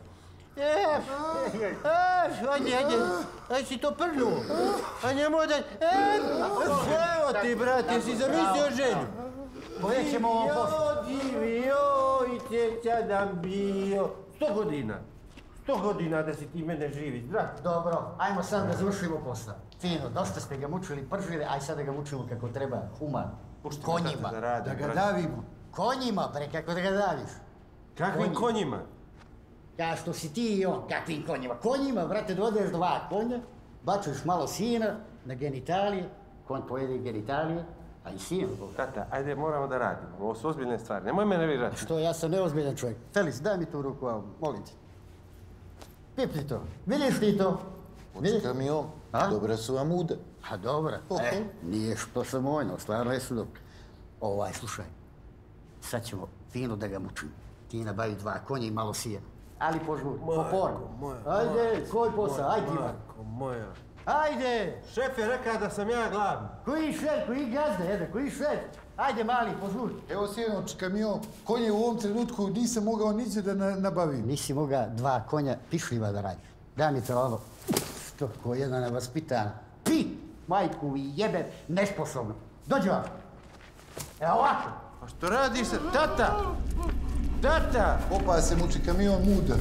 Ajde si to prnuo. A njemoj da... Evo ti, brate, si zamislio želju. Povećemo ovo posle. Joj, ćeća nam bio. 100 godina. 100 godina da si ti mene živi, zdrav. Dobro, ajmo sad da završimo posao. Fino, dosta ste ga mučili, pržili, aj sad da ga mučimo kako treba, human. Konjima. Da ga davimo. Konjima, bre, kako da ga daviš? Kakvim konjima? Kao što si ti i on, kakvim konjima? Konjima, brate, dođeš 2 konja, bačuješ malo sina na genitalije, konj pojede genitalije, a i sin. Tata, ajde, moramo da radimo. Ovo su ozbiljne stvari, nemoj me nervirati. Što, ja sam neozbiljan čovjek. Felis, daj mi tu ruku, molim te. Pipni to. Vidiš ti to? Očekaj mi on. Dobre su vam ude. A dobra. Nije što sam mojno, stvarno jesu dobro. Slušaj. Sad ćemo fino da ga mučimo. Ti nabavi 2 konja i malo sijena. Ali požuri, poporno. Ajde, koji posao, ajde Ivan. Moja. Ajde! Šef je rekao da sam ja glavni. Koji šef, koji gazda, koji šef? Ajde, mali, požuri. Evo sinoć, kamion, konje u ovom trenutku nisam mogao niđe da nabavim. Nisi mogao 2 konja pišljiva da radiš. Daj mi to ovo. Što ko jedna nevaspitana. Pi! Majku i jebe, nesposobno. Dođi vam. Evo ovako. A što radiš se? Tata! Tata! Opa se muči kamion muda.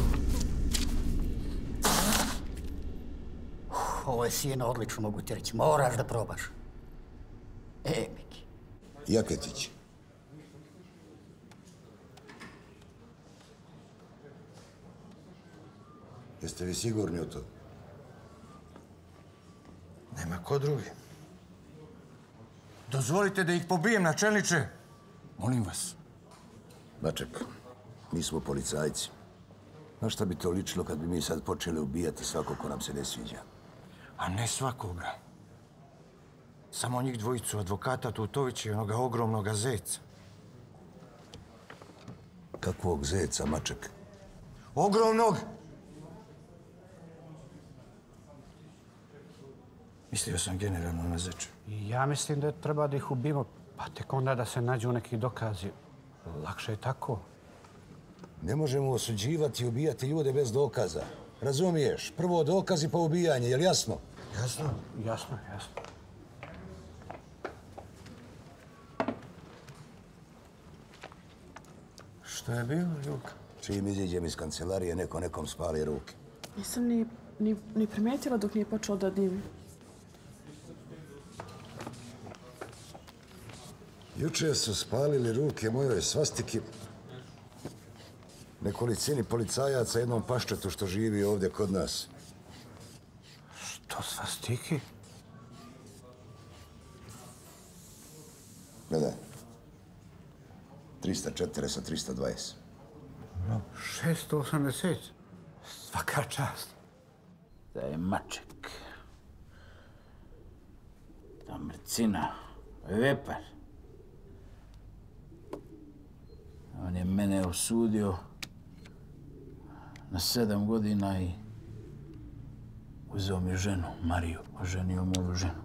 Ovo je sijeno odlično, mogu ti reći. Moraš da probaš. Miki. Jaketić. Jeste vi sigurni u to? Nema ko drugi. Dozvolite da ih pobijem, načelniče. Molim vas. Maček, mi smo policajci. Na šta bi to ličilo kad bi mi sad počeli ubijati svako ko nam se ne sviđa? A ne svakoga. Samo njih dvojicu, advokata Tutovića i onoga ogromnoga zeca. Kakvog zeca, Maček? Ogromnog! Mislio sam generalno na zeče. Ja mislim da treba da ih ubijemo, pa tek onda da se nađu neki dokazi. Lakše je tako. Ne možemo osuđivati i ubijati ljude bez dokaza. Razumiješ? Prvo dokazi pa ubijanje, je li jasno? Jasno. Jasno. Što je bilo, Ljuka? Čim iziđem iz kancelarije, neko nekom spali ruke. Nisam ni primijetila dok nije počeo da dimi. Juče su spalili ruke mojoj svastiki nekolicini policajaca jednom paščetu što živi ovdje kod nas. Što svastiki? Gledaj. 304 sa 320. 680. Svaka čast. Da je Maček. Ta Mrcina. Vepar. On je mene osudio na 7 godina i uzeo mi ženu, Mariju. Oženio moju ženu.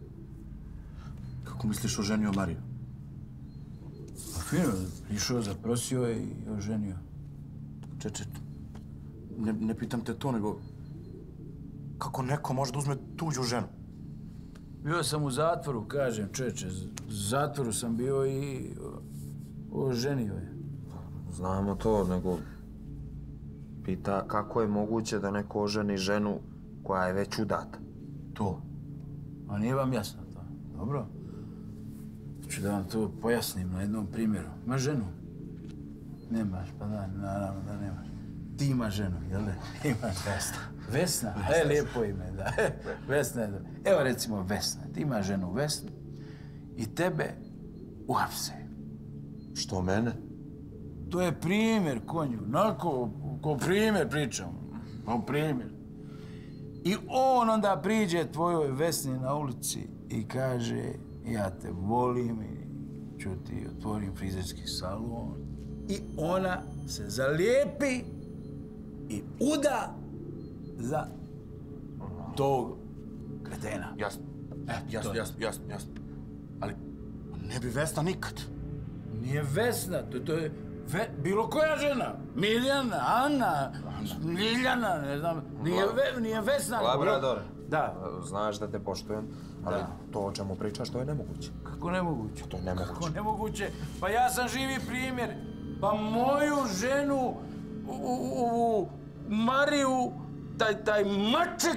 Kako misliš oženio Mariju? Pa fino, išao, zaprosio je i oženio. Čeče, ne pitam te to, nego kako neko može da uzme tuđu ženu? Bio sam u zatvoru, kažem, čeče. U zatvoru sam bio i oženio je. Znamo to, nego pita kako je moguće da neko oženi ženu koja je već udata. To. A nije vam jasno to? Dobro. Ću da vam to pojasnim na jednom primjeru. Imaš ženu? Nemaš, pa da, naravno da nemaš. Ti imaš ženu, jel ne? Imaš. Vesna. Vesna? Lijepo ime, da. Vesna je dobro. Evo recimo Vesna. Ti imaš ženu Vesnu i tebe uhapse. Što mene? To je primjer, konju. Onako, ko primjer pričam. Kao primjer. I on onda priđe tvojoj Vesni na ulici i kaže ja te volim i ću ti otvorim frizerski salon. I ona se zalijepi i uda za tog kretena. Jasno. Jasno. Ali ne bi Vesna nikad. Nije Vesna, to je bilo koja žena. Miljana, Ana, Ljiljana, ne znam. Nije Vesna. Labrador. Da. Znaš da te poštujem, ali to o čemu pričaš, to je nemoguće. Kako nemoguće? To je nemoguće. Kako nemoguće? Pa ja sam živi primjer. Pa moju ženu, u Mariju, taj maček,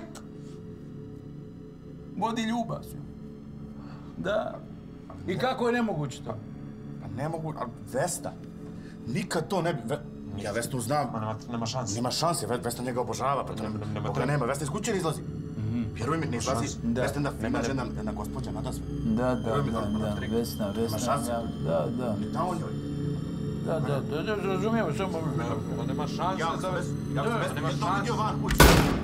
vodi ljubav. Da. I kako je nemoguće to? Pa ne mogu, ali Vesna, nikad to ne bi... Ja Vesnu znam. Nema šanse. Nema šanse, Vesna njega obožava, pa nema. Vesna iz kuće ne izlazi. Vjeruj mi, ne izlazi. Vesna fina žena, jedna gospođa, nada sve. Da, Vesna. Nema šanse. Da. Da, on joj. Da, razumijemo, samo... Nema šanse za Vesnu. Nema šanse. To vidio van kuće.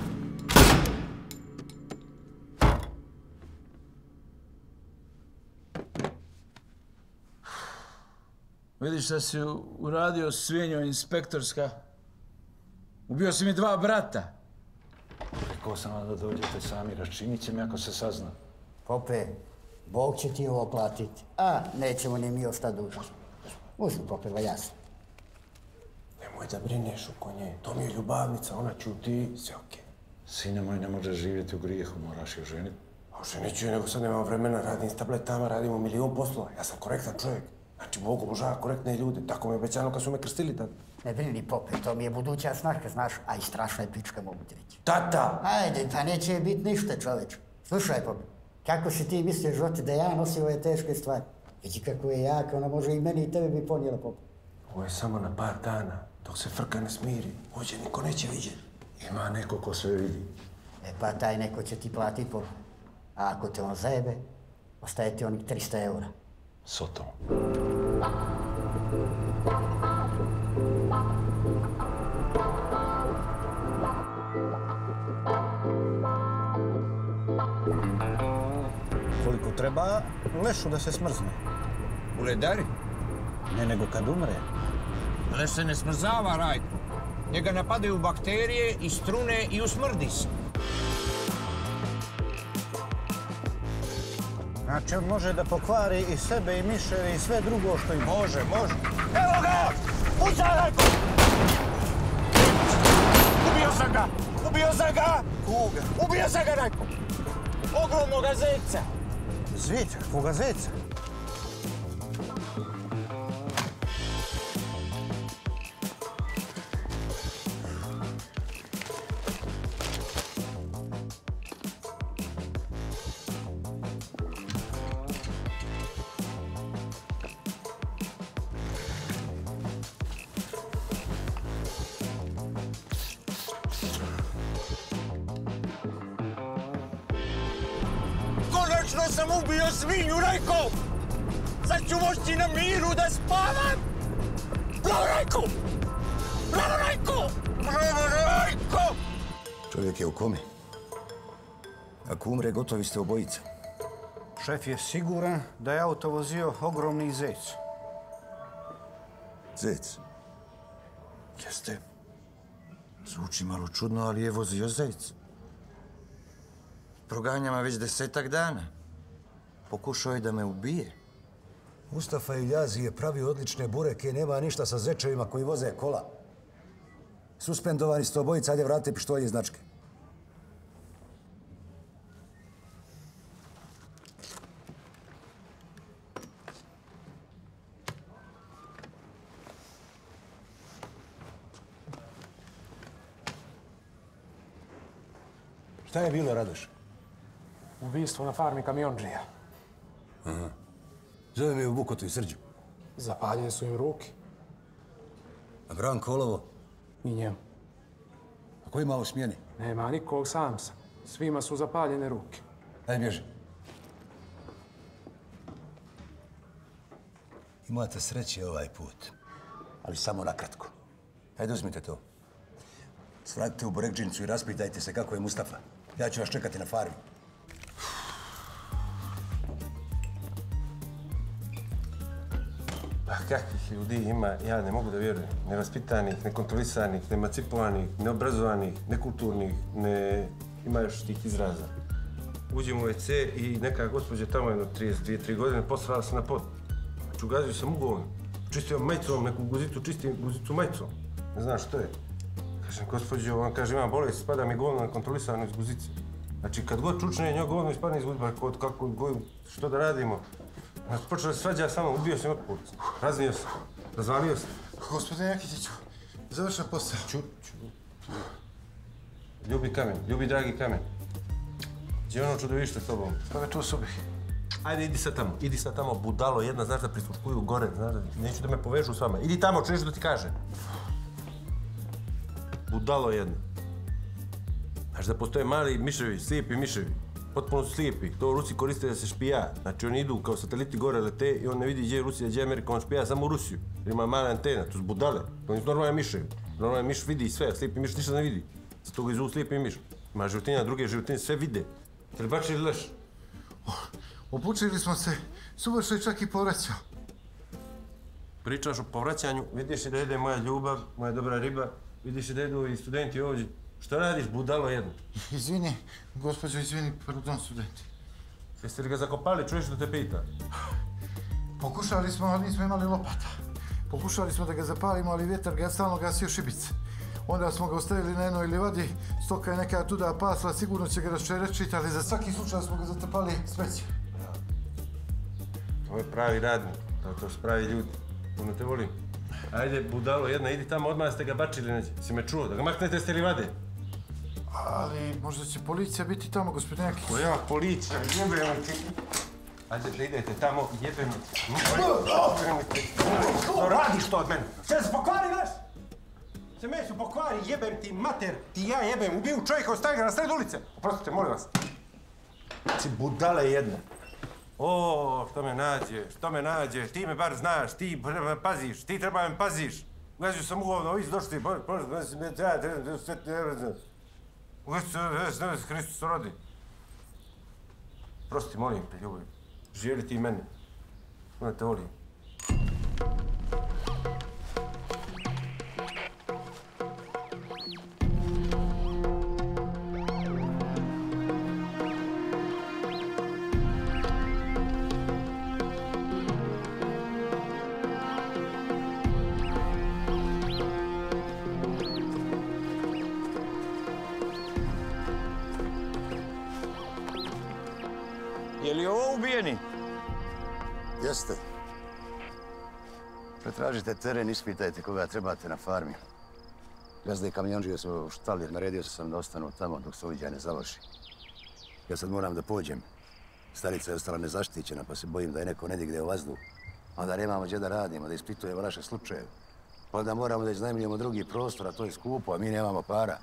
Vidiš šta si uradio, svinjo inspektorska? Ubio si mi 2 brata. Rekao sam vam da dođete sami, raščinit će me ako se sazna. Pope, Bog će ti ovo platiti, a nećemo ni mi ostati dužni. Uzmi, Pope, jasno. Nemoj da brineš oko nje, to mi je ljubavnica, ona čuti, sve okej. Sine moj, ne možeš živjeti u grijehu, moraš je oženiti. A oženit ću je, nego sad nemam vremena, radim s tabletama, radimo milion poslova. Ja sam korektan čovjek. Znači, Bog obožava korektne ljude. Tako mi je obećano kad su me krstili tad. Ne brini, Pope, to mi je buduća snaška, znaš, a i strašna je pička, mogu ti reći. Tata! Ajde, pa neće bit ništa, čoveč. Slušaj, Pope, kako si ti mislio, životi, da ja nosim ove teške stvari? Vidi kako je jaka, ona može i meni i tebe bi ponijela, Pope. Ovo je samo na par dana, dok se frka ne smiri. Ovdje niko neće vidjeti. Ima neko ko sve vidi. Pa taj neko će ti platiti, Pope. A ako te on zajebe, ostaje ti onih 300 eura. Sotom. Koliko treba lešu da se smrzne? U ledari? Ne, nego kad umre. Leš se ne smrzava, Rajko. Njega napadaju bakterije i strune i usmrdi se. Znači, on može da pokvari i sebe, i miševe, i sve drugo što ima. Može. Evo ga! Pucaj, Rajko! Ubio sam ga! Kuga? Ubio sam ga, Rajko! Ogromnoga zeca! Zeca? Koga zeca? Konačno sam ubio svinju, Rajko! Sad ću moći na miru da spavam! Bravo, Rajko! Bravo, Rajko! Bravo, Rajko! Čovjek je u komi. Ako umre, gotovi ste obojica. Šef je siguran da je auto vozio ogromni zec. Zec? Jeste. Zvuči malo čudno, ali je vozio zec. Proganjama već 10-ak dana. Pokušao je da me ubije. Mustafa Iljazi je pravio odlične bureke, nema ništa sa zečevima koji voze kola. Suspendovani ste obojica, ajde vratite pištolje iz značke. Šta je bilo, Radoš? Ubistvo na farmi kamiondžija. Aha. Zove me u Bukotu i Srđu. Zapaljene su im ruke. A Branko Olovo? I njemu. A ko ima u smjeni? Nema nikog, sam sam. Svima su zapaljene ruke. Daj bježi. Imate sreće ovaj put, ali samo nakratko. Ajde, uzmite to. Svratite u Borekdžincu i raspitajte se kako je Mustafa. Ja ću vas čekati na farmi. Pa kakvih ljudi ima, ja ne mogu da vjerujem. Nevaspitanih, nekontrolisanih, neemacipovanih, neobrazovanih, nekulturnih, ima još tih izraza. Uđem u WC i neka gospođa tamo jedno 32-3 godine posrala se na pod. Čugazio sam ugovom. Čistio majicom, neku guzicu, čistim guzicu majicom. Ne znam što je. Kažem, gospođo, on kaže, imam bolest, spada mi govno nekontrolisano iz guzice. Znači, kad god čučne njoj govno ispadne iz guzice, kako, što da radimo? Počeo da se svađa sa mnom, ubio sam otpor. Raznio sam, razvalio sam. Gospodine Jakitiću, završam posao. Ljubi kamen, ljubi dragi kamen. Gdje ono čudovište s tobom? Pa tu u sobi. Ajde, idi sad tamo, budalo jedna, znaš da prisluškuju gore, znaš da neću da me povežu s vama. Idi tamo, čuješ da ti kaže. Budalo jedno. Znaš da postoje mali miševi, slijepi miševi. Potpuno su slijepi. To Rusi koriste da se špija. Znači oni idu kao sateliti gore lete i on ne vidi gdje je Rusija, gdje je Amerika, on špija samo u Rusiju. Jer ima male antene, to su budale. To nisu normalne miševi. Normalni miš vidi sve, slijepi miš ništa ne vidi. Zato ga izu slijepi miš. Ima životinja, druge životinje sve vide. Trebači ili leš? Obučili smo se, subašao je čak i povraćao. Pričaš o povraćanju, vidiš i da jede moja ljubav, moja dobra riba, vidiš i da jedu i studenti ovdje. Što radiš, budalo jedno? Izvini, gospođo, izvini, pardon, studenti. Jeste li ga zakopali, čuješ što te pita? Pokušali smo, ali nismo imali lopata. Pokušali smo da ga zapalimo, ali vjetar ga je stalno gasio šibice. Onda smo ga ostavili na jednoj livadi, stoka je neka tuda pasla, sigurno će ga raščerečiti, ali za svaki slučaj smo ga zatrpali smećem. To je pravi radnik, to su pravi ljudi. Puno te volim. Ajde, budalo jedna, idi tamo, odmah ste ga bačili neđe. Si me čuo, da ga maknete s te livade. Ali možda će policija biti tamo, gospodin Jakić. Koja policija, jebem ti. Ajde, da idete tamo, jebem ti. Što radiš to od mene? Sve se pokvari, veš? Se mesu pokvari, jebem ti, mater, ti ja jebem, ubiju čovjeka, ostavi ga na sred ulice. Oprostite, molim vas. Si budale jedna. O, što me nađe, ti me bar znaš, ti me paziš, ti treba me paziš. Ugazio sam ugovno, ovi su došli, Bože, me treba, sve ti ne razne. Ugazio se, Hristos rodi. Prosti, molim te, ljubav, živjeli ti mene, onda te volim. Je li ovo ubijeni? Jeste. Pretražite teren, ispitajte koga trebate na farmi. Gazda i kamionđije su u štali, naredio sam da ostanu tamo dok se uviđaj ne završi. Ja sad moram da pođem. Starica je ostala nezaštićena, pa se bojim da je neko negdje u vazduh. Onda nemamo gdje da radimo, da ispitujemo naše slučajeve. Pa onda moramo da iznajmljujemo drugi prostor, a to je skupo, a mi nemamo para.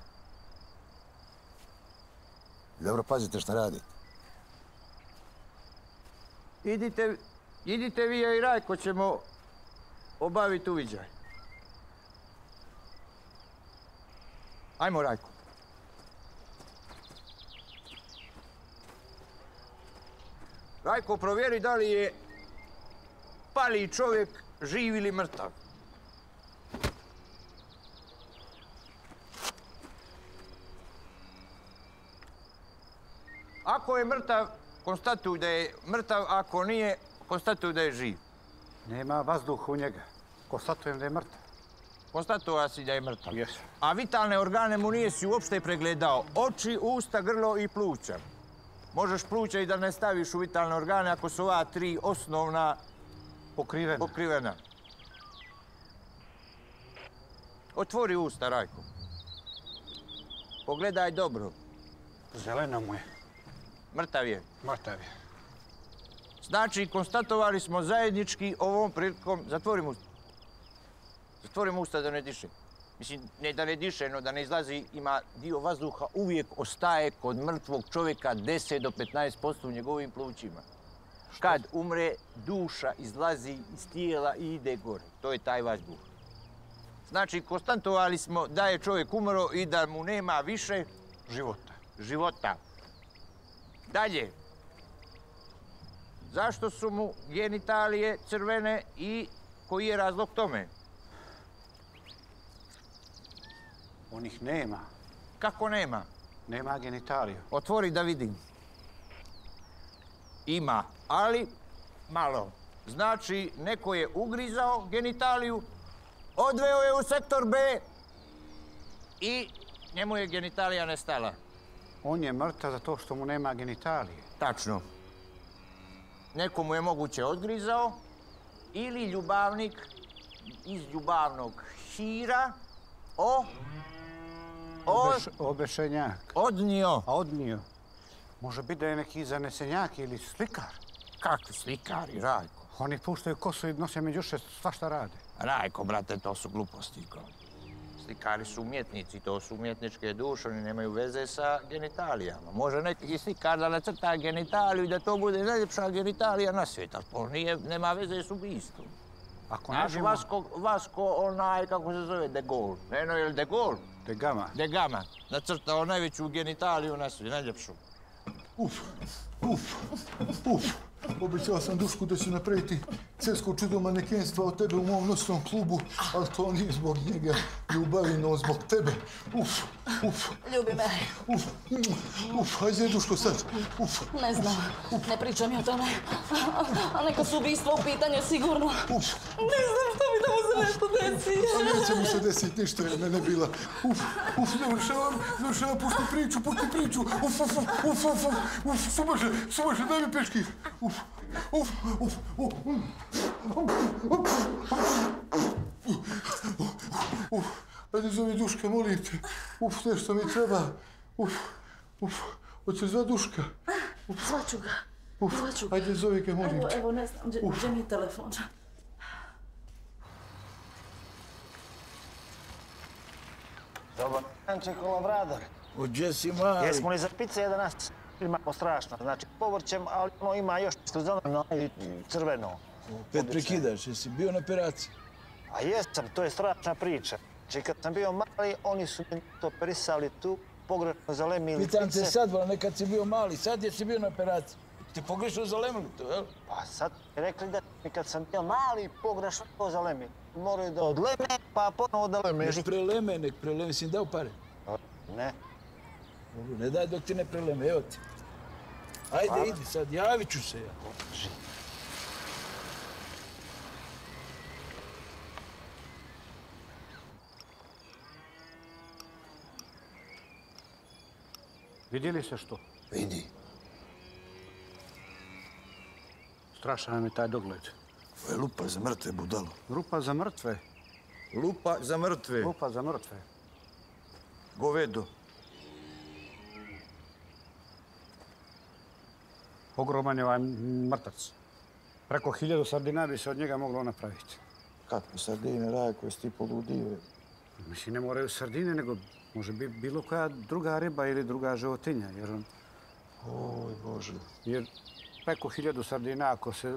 I dobro pazite šta radite. Idite vi, ja i Rajko ćemo obaviti uviđaj. Ajmo, Rajko. Rajko, provjeri da li je pali čovjek živ ili mrtav. Ako je mrtav, konstatuj da je mrtav, ako nije, konstatuj da je živ. Nema vazduha u njega. Konstatujem da je mrtav. Konstatua si da je mrtav. Jes. A vitalne organe mu nije si uopšte pregledao. Oči, usta, grlo i pluća. Možeš pluća i da ne staviš u vitalne organe ako su ova tri osnovna pokrivena. Otvori usta, Rajko. Pogledaj dobro. Zelena mu je. Mrtav je. Mrtav je. Znači, konstatovali smo zajednički ovom prilikom... Zatvorim usta. Zatvorim usta da ne diše. Mislim, ne da ne diše, no da ne izlazi, ima dio vazduha, uvijek ostaje kod mrtvog čovjeka 10 do 15% u njegovim plućima. Kad umre, duša izlazi iz tijela i ide gore. To je taj vazduh. Znači, konstatovali smo da je čovjek umro i da mu nema više života. Dalje. Zašto su mu genitalije crvene i koji je razlog tome? On ih nema. Kako nema? Nema genitaliju. Otvori da vidim. Ima, ali malo. Znači, neko je ugrizao genitaliju, odveo je u sektor B i njemu je genitalija nestala. On je mrtav zato što mu nema genitalije. Tačno. Neko mu je moguće odgrizao ili ljubavnik iz ljubavnog hira Obešenjak. Odnio. Odnio. Može biti da je neki zanesenjak ili slikar. Kakvi slikari, Rajko? Oni puštaju kosu i nose međuše, svašta rade. Rajko, brate, to su gluposti. Slikari su umjetnici, to su umjetničke duše, oni nemaju veze sa genitalijama. Može neki slikar da nacrta genitaliju i da to bude najljepša genitalija na svijetu, ali to nema veze s ubistvom. Znaš, Vasko, onaj, kako se zove, De Gaulle. Eno je li De Gaulle? De Gama. De Gama. Nacrtao najveću genitaliju na svijetu, najljepšu. Uf. Obećao sam Dušku da ću napraviti cersko čudo manekenstva od tebe u mom noćnom klubu, ali to nije zbog njega, ljubavi, no zbog tebe. Ljubi me. Ajde, Duško, sad. Ne znam, ne pričam o tome. A neka su ubistva u pitanju, sigurno. Ne znam što mi da mu se nešto desi. Neće mu se desiti ništa, jer mene bila. Završavam, pusti priču. Sumaže, daj mi peškir. Ajde, zovi Duška, molim te. Nešto mi treba. Hoće zva Duška. Zvaću ga. Ajde, zovi ga, molim te. Evo, ne znam, gdje mi je telefon? Dobar danček, Labrador. Gdje si mali? Jesmo li za pice jedan nas? Imamo strašno, znači povrćem, ali ima još nešto zeleno i crveno. Opet prekidaš, jesi bio na operaciji? A jesam, to je strašna priča. Znači kad sam bio mali, oni su mi to perisali tu, pogrešno zalemili pice. Pitam te sad, vala, nekad si bio mali, sad jesi bio na operaciji. Ti pogrešno zalemili to, jel? Pa sad rekli da mi kad sam bio mali, pogrešno to zalemili. Moraju da odleme, pa ponovo da leme. Nek preleme, si im dao pare? Ne. Ne daj dok ti ne preleme, evo ti. Ajde, idi sad, javit ću se ja. Vidi li se što? Vidi. Strašan nam je taj dogled. To je lupa za mrtve, budalo. Lupa za mrtve? Lupa za mrtve. Lupa za mrtve. Govedo. Ogroman je ovaj mrtac. Preko 1000 sardina bi se od njega moglo napraviti. Kako sardine, Rajko, jesi ti poludio? Mislim, ne moraju sardine, nego može biti bilo koja druga riba ili druga životinja, jer on... Oj, Bože. Jer preko 1000 sardina, ako se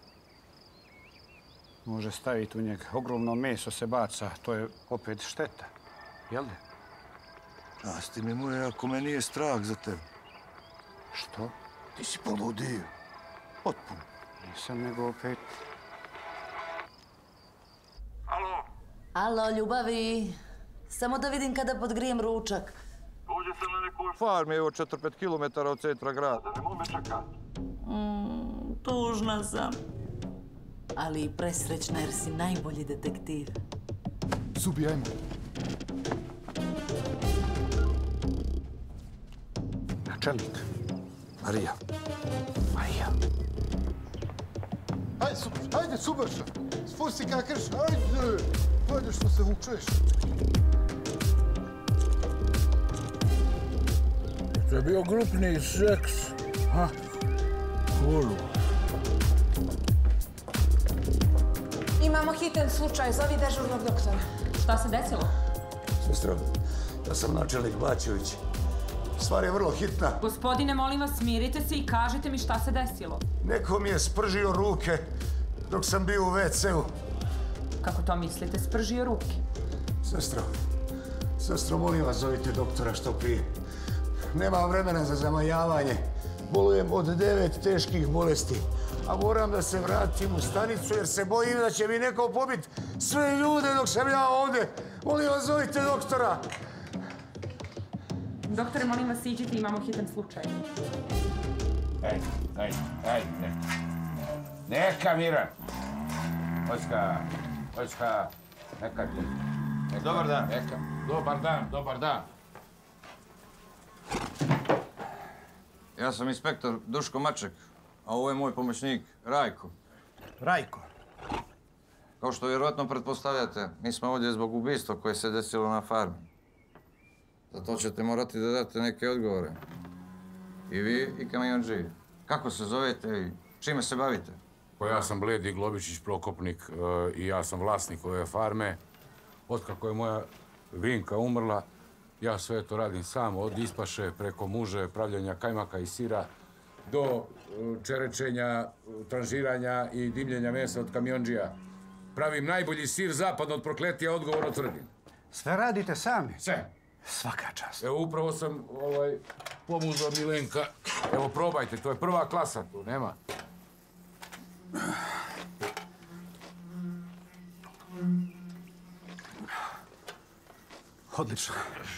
može staviti u njega, ogromno meso se baca, to je opet šteta, jel da? Rasti mi moje, ako me nije strah za tebe. Što? Ti si poludio. Potpuno. Nisam, nego opet... Alo, ljubavi. Samo da vidim kada podgrijem ručak. Uđe sam na neku farmi, evo 4-5 kilometara od centra grada. Nemoj me čekati. Tužna sam. Ali i presrećna jer si najbolji detektiv. Zubi, ajmo. Načelnik. Marija. Ajde, Subaša. Spusti ka krš, ajde. Ajde što se vučeš. To je bio grupni seks. Ha? Kulu. Imamo hitan slučaj, zovi dežurnog doktora. Šta se desilo? Sestro, ja sam načelnik Bačević. Stvar je vrlo hitna. Gospodine, molim vas, smirite se i kažite mi šta se desilo. Neko mi je spržio ruke dok sam bio u WC-u. Kako to mislite, spržio ruke? Sestro, molim vas, zovite doktora što prije. Nemam vremena za zamajavanje. Bolujem od 9 teških bolesti. A moram da se vratim u stanicu jer se bojim da će mi neko pobiti sve ljude dok sam ja ovdje. Molim vas, zovite doktora. Doktore, molim vas, iđite, imamo hitan slučaj. Ajde. Neka, Miran. Vojska, neka ti. Dobar dan. Neka. Dobar dan. Ja sam inspektor Duško Maček, a ovo je moj pomoćnik Rajko. Rajko? Kao što vjerojatno pretpostavljate, mi smo ovdje zbog ubistva koje se desilo na farmi. Zato ćete morati da date neke odgovore. I vi i kamiondži. Kako se zovete i čime se bavite? Pa ja sam Bledi Globičić Prokopnik i ja sam vlasnik ove farme. Otkako je moja Vinka umrla, ja sve to radim sam, od ispaše preko muže, pravljenja kajmaka i sira, do čerečenja, tranžiranja i dimljenja mesa od kamiondžija. Pravim najbolji sir zapadno od Prokletija, odgovorno tvrdim. Sve radite sami? Sve. Svaka čast. Evo, upravo sam pomuzao Milenka. Evo, probajte, to je prva klasa, tu nema. Odlično.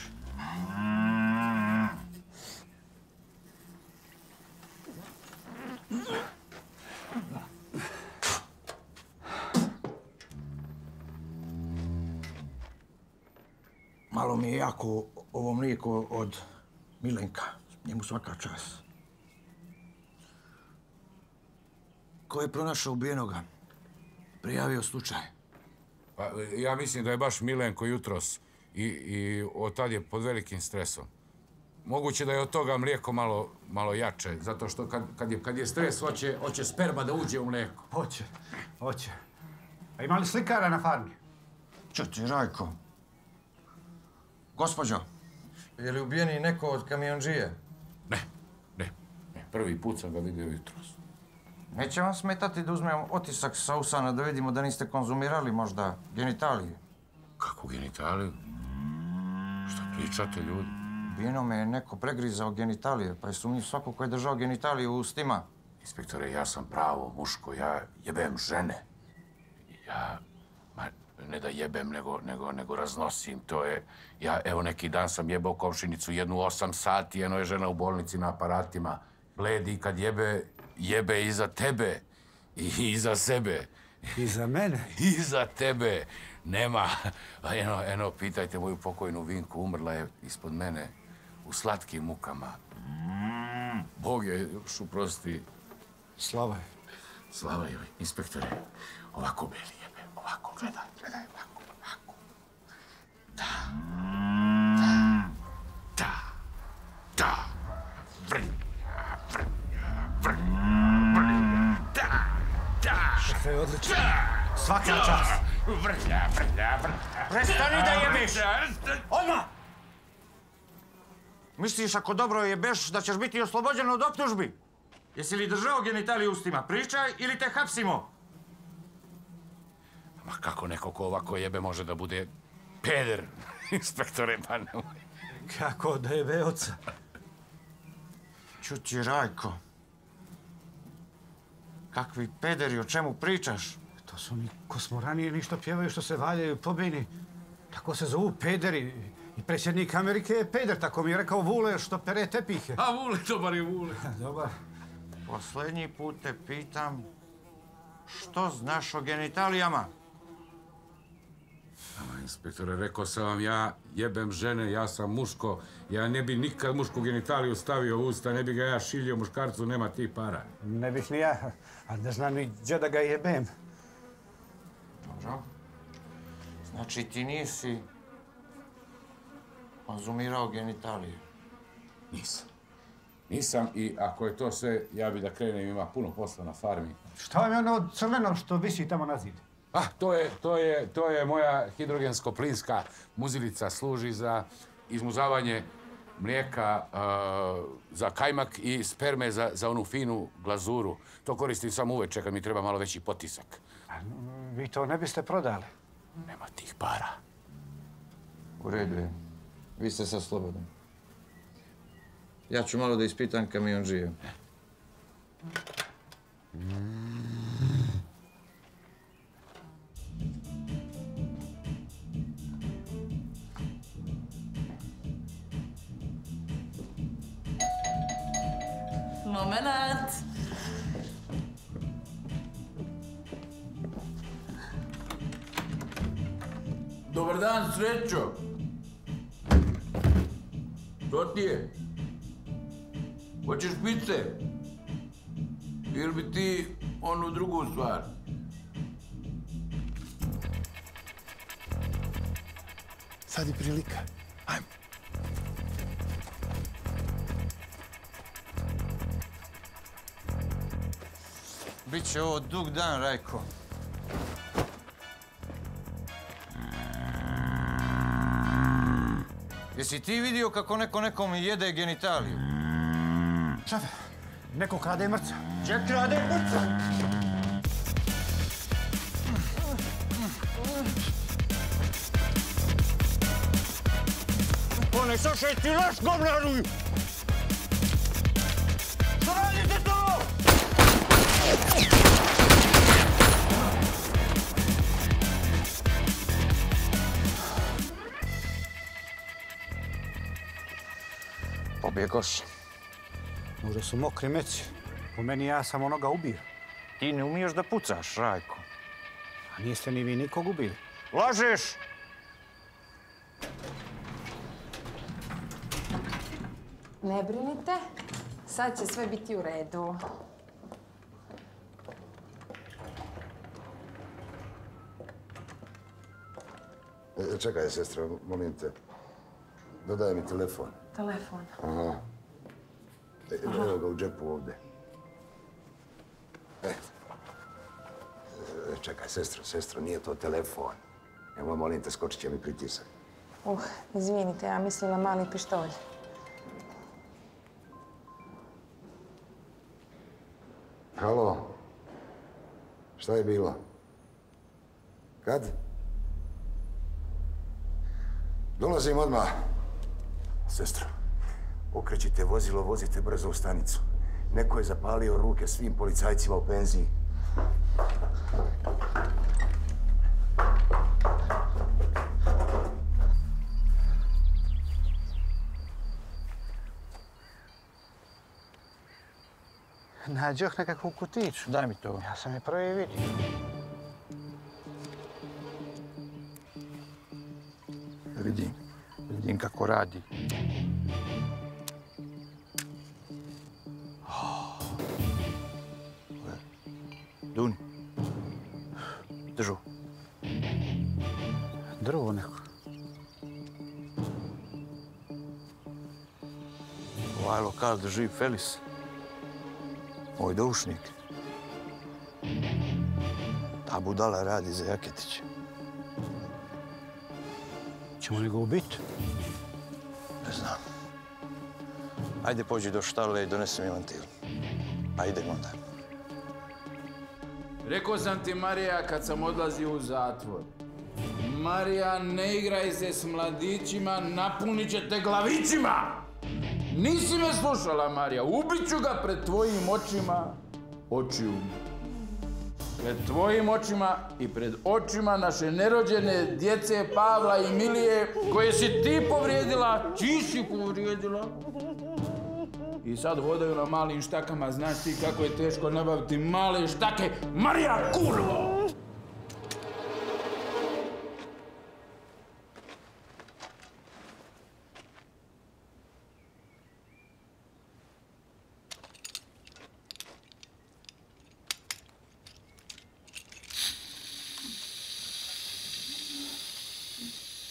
Malo mi je jako ovo mlijeko od Milenka. Njemu svaka čast. Ko je pronašao ubijenoga? Prijavio slučaj. Pa, ja mislim da je baš Milenko jutros i od tad je pod velikim stresom. Moguće da je od toga mlijeko malo jače, zato što kad je stres, hoće sperma da uđe u mlijeko. Hoće. A ima li slikara na farmi? Čuti, Rajko. Gospođo, je li ubijeni neko od kamiondžije? Ne. Prvi put sam ga vidio jutros. Neće vam smetati da uzmemo otisak sa usana da vidimo da niste konzumirali možda genitalije? Kako genitaliju? Šta pričate, ljudi? Ubijenome je neko pregrizao genitalije, pa je sumnjiv svako ko je držao genitalije u ustima. Inspektore, ja sam pravo muško, ja jebem žene. Ne da jebem, nego raznosim, to je... Evo, neki dan sam jebao komšinicu jednu 8 sati, jedno je žena u bolnici na aparatima. Bledi, kad jebe i za tebe, i za sebe. I za mene? I za tebe. Nema. Eno, pitajte moju pokojnu Vinku, umrla je ispod mene u slatkim mukama. Bog je još uprosti. Slava joj, inspektore, ovako Beli jebe, ovako, gledaj, ovako. Da. Šefe, odlično. Svaka čast. Vrlja. Prestani da jebeš! Odmah! Misliš ako dobro jebeš da ćeš biti oslobođen od optužbi? Jesi li držao genitalije u ustima? Pričaj ili te hapsimo? Ma kako neko ko ovako jebe može da bude peder, inspektore, pa nemoj. Kako da jebe oca? Čuti, Rajko. Kakvi pederi, o čemu pričaš? To su oni kosmoranijeni što pjevaju, što se valjaju po bini. Tako se zovu pederi. I predsjednik Amerike je peder, tako mi je rekao Vule što pere tepihe. A Vule, dobar je Vule. Dobar. Posljednji put te pitam, što znaš o genitalijama? Inspektore, rekao sam vam, ja jebem žene, ja sam muško. Ja ne bi nikad mušku genitaliju stavio u usta, ne bi ga ja šiljio muškarcu, nema ti para. Ne bih ni ja, a ne znam ni gdje da ga jebem. Dobro. Znači ti nisi konzumirao genitalije? Nisam. Nisam i ako je to sve, ja bi da krenem, ima puno posla na farmi. Šta vam je ono crveno što visi tamo na zidu? To je moja hidrogensko-plinska muzilica, služi za izmuzavanje mlijeka, za kajmak i sperme za onu finu glazuru. To koristim samo uveče kad mi treba malo veći potisak. Vi to ne biste prodali? Nema tih para. U redu je. Vi ste sad slobodni. Ja ću malo da ispitam kamionđije. Moment. Dobar dan, Srećo. Što ti je? Hoćeš pice? Ili bi ti onu drugu stvar? Sad je prilika. Ajmo. Biće ovo dug dan, Rajko. Jesi ti vidio kako neko nekom jede genitaliju? Šefe, neko krade mrca. Gdje krade mrca? One slušaj ti loš, govnaru! Što radite to? Pobjegoš. Možda su mokri meci. Po meni ja sam onoga ubio. Ti ne umiješ da pucaš, Rajko. A niste ni vi nikog ubili. Lažeš! Ne brinite, sad će sve biti u redu. Čekaj, sestra, molim te. Dodaj mi telefon. Telefon. Aha. Evo ga u džepu ovdje. Čekaj, sestro, nije to telefon. Evo, molim te, skočit će mi pritisak. Izvinite, ja mislila mali pištolj. Halo? Šta je bilo? Kad? Dolazim odmah. Sestro, okrećite vozilo, vozite brzo u stanicu. Neko je zapalio ruke svim policajcima u penziji. Nađoh nekakvu kutiću. Daj mi to. Ja sam je prvi vidio. Vidim kako radi. Duni. Držu. Drvo neko. Ovaj lokal drži Felis. Moj doušnik. Ta budala radi za Jaketića. Ćemo li ga ubiti? Ne znam. Ajde pođi do štale i donesi mi ventil. Pa idemo onda. Rekao sam ti, Marija, kad sam odlazio u zatvor. Marija, ne igraj se s mladićima, napunit će te glavićima! Nisi me slušala, Marija. Ubit ću ga pred tvojim očima. Očiju. Pred tvojim očima i pred očima naše nerođene djece Pavla i Milije, koje si ti povrijedila, ti si povrijedila. I sad hodaju na malim štakama, znaš ti kako je teško nabaviti male štake. Marija, kurvo!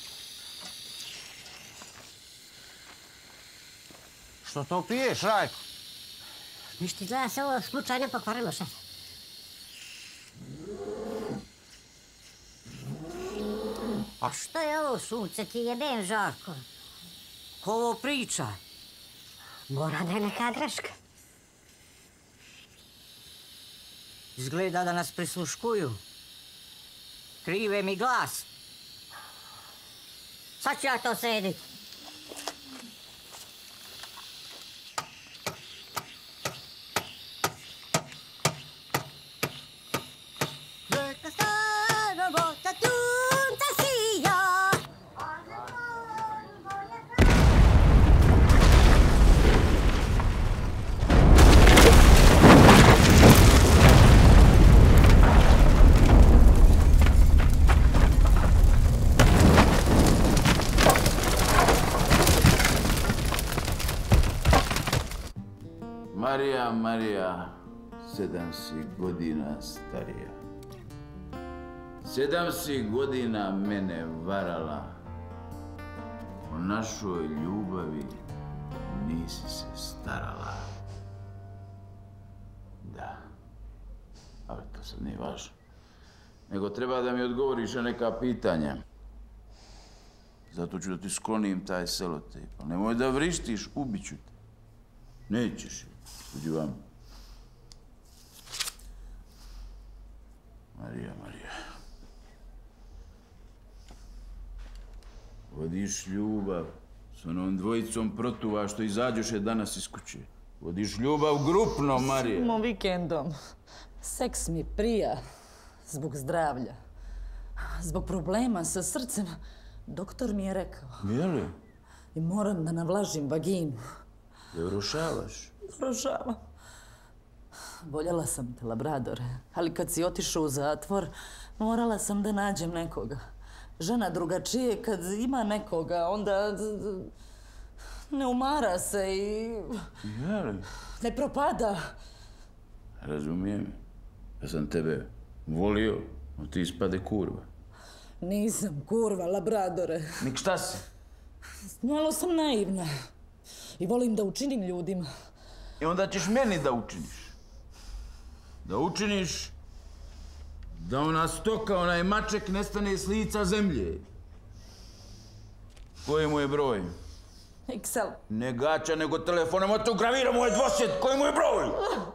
Što to piješ, Rajko? Ništa, izgleda se ovo slučajno pokvarilo, šef. A što je ovo, sunce, ti jebem, Žarko? Ko ovo priča? Mora da je neka greška. Izgleda da nas prisluškuju. Krive mi glas. Sad ću ja to sedit. Marija, 7 si godina starija. 7 si godina mene varala. O našoj ljubavi nisi se starala. Da, ali to sad nije važno. Nego treba da mi odgovoriš na neka pitanja. Zato ću da ti sklonim taj selotejp. Ali nemoj da vrištiš, ubiću te. Nećeš. Uđi vam. Marija. Vodiš ljubav s onom dvojicom protuva što izađoše danas iz kuće. Vodiš ljubav grupno, Marija. Samo vikendom. Seks mi prija. Zbog zdravlja. Zbog problema sa srcem. Doktor mi je rekao. Jeli? I moram da navlažim vaginu. Da vrošavaš? Vrošavam. Voljela sam te, Labradore, ali kad si otišao u zatvor, morala sam da nađem nekoga. Žena drugačije, kad ima nekoga, onda ne umara se i ne propada. Razumijem. Ja sam tebe volio, a ti ispade kurva. Nisam kurva, Labradore. Nik šta si? Malo sam naivna i volim da učinim ljudima. I onda ćeš meni da učiniš. Da učiniš da ona stoka, onaj maček nestane s lica zemlje. Koji mu je broj? Excel. Ne gaća, nego telefonom, a tu gravira moj dvosjed. Koji mu je broj?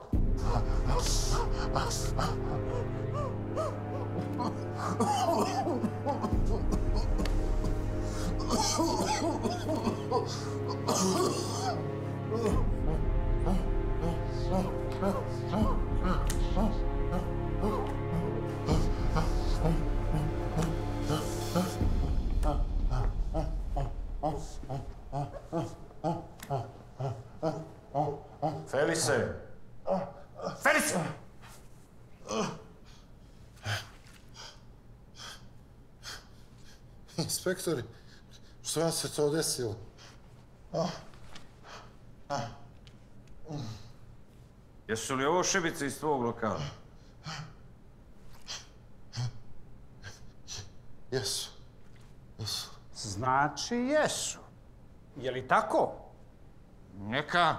Felice! Felice! Inspektori, što vam se to desilo? Jesu li ovo šibice iz tvojeg lokala? Jesu. Znači jesu. Je li tako? Neka.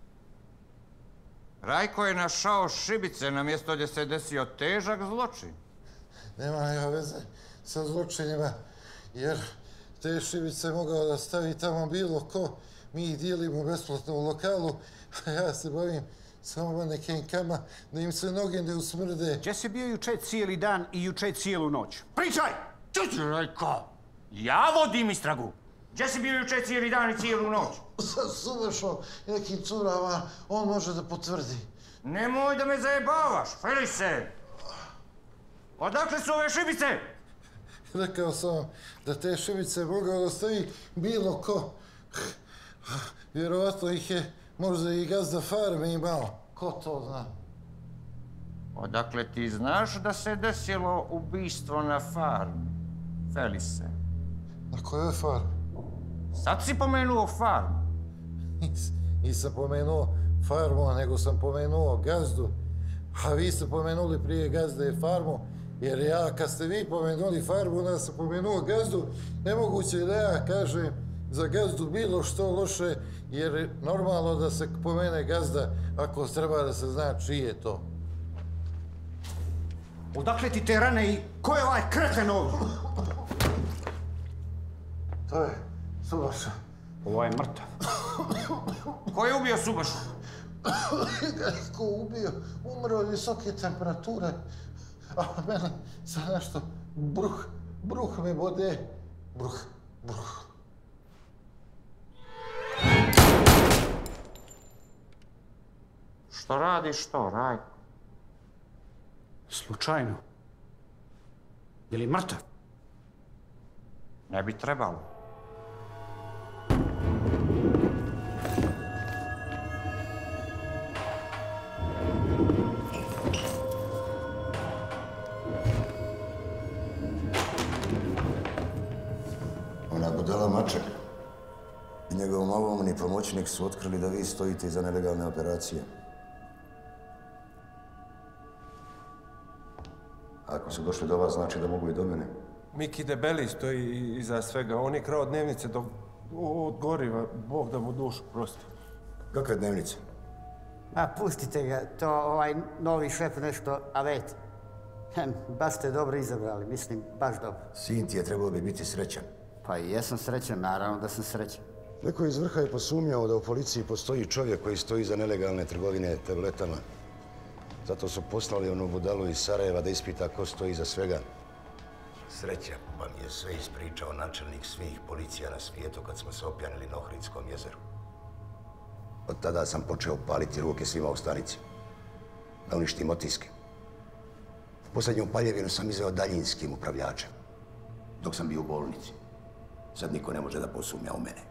Rajko je našao šibice na mjesto gdje se desio težak zločin. Nema veze sa zločinima, jer te šibice mogao da stavi tamo bilo ko. Mi ih dijelimo besplatno u lokalu, a ja se bavim samo manekenkama da im se noge ne usmrde. Gdje si bio juče cijeli dan i juče cijelu noć? Pričaj! Čući, Rajko! Ja vodim istragu! Gdje si bio juče cijeli dan i cijelu noć? Sad sumešao nekim curama, on može da potvrdi. Nemoj da me zajebavaš, Felice! Odakle su ove šibice? Rekao sam vam da te šibice mogao da stavi bilo ko. Vjerovatno ih je možda i gazda farme imao. Ko to zna? Odakle ti znaš da se desilo ubistvo na farmi, Felice? Na kojoj farmi? Sad si pomenuo farmu. Nisam pomenuo farmu, nego sam pomenuo gazdu. A vi ste pomenuli prije gazde i farmu, jer ja, kad ste vi pomenuli farmu, onda sam pomenuo gazdu, nemoguće da ja kažem za gazdu bilo što loše, jer je normalno da se pomene gazda ako treba da se zna čiji je to. Odakle ti te rane i ko je ovaj kreten ovdje? To je Subaša. Ovo je mrtav. Ko je ubio Subašu? Ko ubio? Umro od visoke temperature. A mene sad nešto bruh me bode. Bruh. Što radiš to, Rajko? Slučajno. Je li mrtav? Ne bi trebalo. Ona budala Maček i njegov maloumni pomoćnik su otkrili da vi stojite iza nelegalne operacije. Ako su došli do vas, znači da mogu i do mene. Miki Debeli stoji iza svega. On je krao dnevnice od goriva. Bog da mu dušu prosti. Kakve dnevnice? A pustite ga, to ovaj novi šef nešto, a već. Baš ste dobro izabrali, mislim, baš dobro. Sin ti je trebao bi biti srećan. Pa i jesam srećan, naravno da sam srećan. Neko iz vrha je posumnjao da u policiji postoji čovjek koji stoji iza nelegalne trgovine tabletama. Zato su poslali onu budalu iz Sarajeva da ispita ko stoji iza svega. Sreća pa mi je sve ispričao načelnik svih policija na svijetu kad smo se opjanili na Ohridskom jezeru. Od tada sam počeo paliti ruke svima u stanici. Da uništim otiske. Posljednju paljevinu sam izveo daljinskim upravljačem. Dok sam bio u bolnici. Sad niko ne može da posumnja u mene.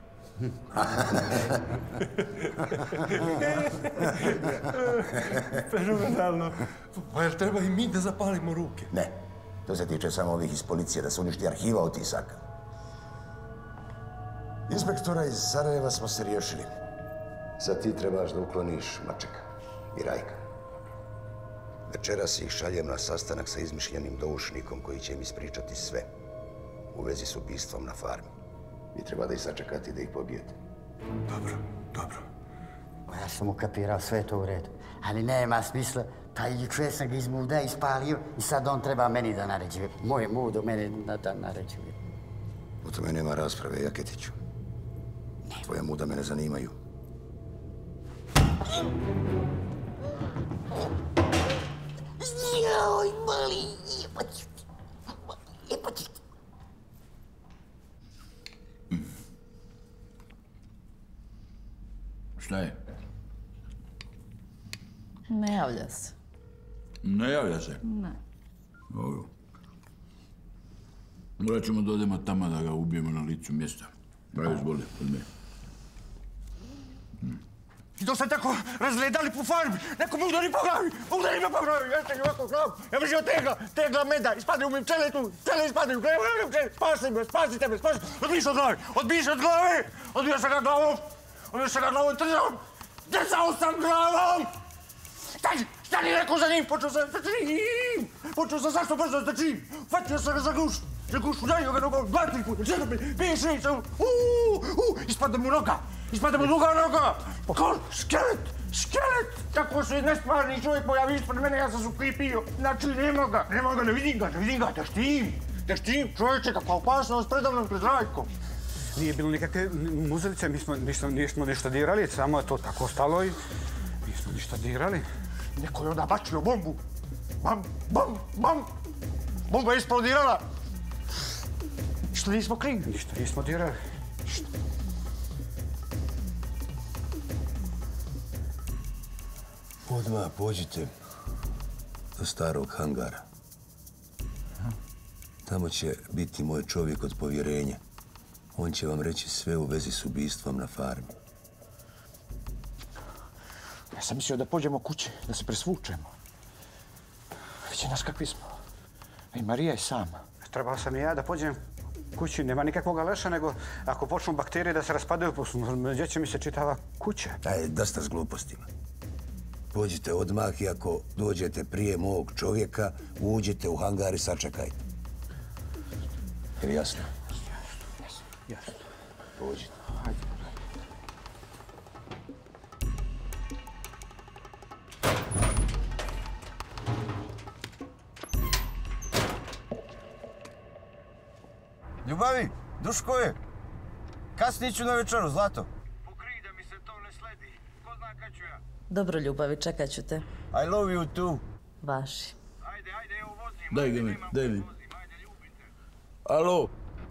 Fenomenalno. Pa jel treba i mi da zapalimo ruke? Ne. To se tiče samo ovih iz policije, da se uništi arhiva otisaka. Inspektora iz Sarajeva smo se riješili. Sad ti trebaš da ukloniš Mačeka i Rajka. Večeras ih šaljem na sastanak sa izmišljenim doušnikom koji će im ispričati sve u vezi s ubistvom na farmi. Vi treba da ih sačekati da ih pobijete. Dobro. Ja sam ukapirao, sve to u redu. Ali nema smisla, taj jučer sam ga iz muda ispalio i sad on treba meni da naređuje. Moje mudo mene da naređuje. U tome nema rasprave, Jaketiću. Tvoja muda me ne zanimaju. Joj, mali, jebati. Šta je? Ne javlja se. Ne javlja se? Ne. Dobro. Morat ćemo da odemo tamo da ga ubijemo na licu mjesta. Pravi, izboli, od me. I to ste tako razgledali po farmi. Neko me udari po glavi. Udari me po glavi. Ja sam ovako glavu. Ja bih žio tegla meda. Ispadaju mi pčele tu. Pčele ispadaju. Spasite me. Odbiješ od glave. Odbijao sam ga glavom. Trzao sam glavom. Stani, rekao za njim. Počeo sam zašto brzo da čim. Fatio sam ga za gušu. Udario ga nogom. Glatniku. Biješ lice. Ispada mu noga. Noga. Škelet. Tako se nestvarni čovjek pojavi ispred mene, ja sam se ukripio. Znači, nema ga, ne vidim ga. Da štim čovječe, kakva opasnost predavnom pred Rajkom. Nije bilo nikakve muzelice, nismo ništa dirali, samo je to tako stalo i nismo ništa dirali. Neko je onda bačio bombu. Bam. Bomba je eksplodirala. Ništa nismo krivi. Ništa nismo dirali. Odmah pođite do starog hangara. Tamo će biti moj čovjek od povjerenja. On će vam reći sve u vezi s ubistvom na farmi. Ja sam mislio da pođemo kući, da se presvučemo. Vidi nas kakvi smo. I Marija je sama. Trebao sam i ja da pođem kući. Nema nikakvog leša, nego ako počnu bakterije da se raspadaju, gdje će mi se čitava kuća. Aj, dosta s glupostima. Pođite odmah i ako dođete prije mog čovjeka, uđite u hangar i sačekajte. Je li jasno? Jasno. Dođite. Hajde. Ljubavi, Duško je. Kasnije ću na večeru, Zlato. Dobro, Ljubavi, čekat ću te. I love you too. Vaši. Daj ga mi, daj mi. Alo?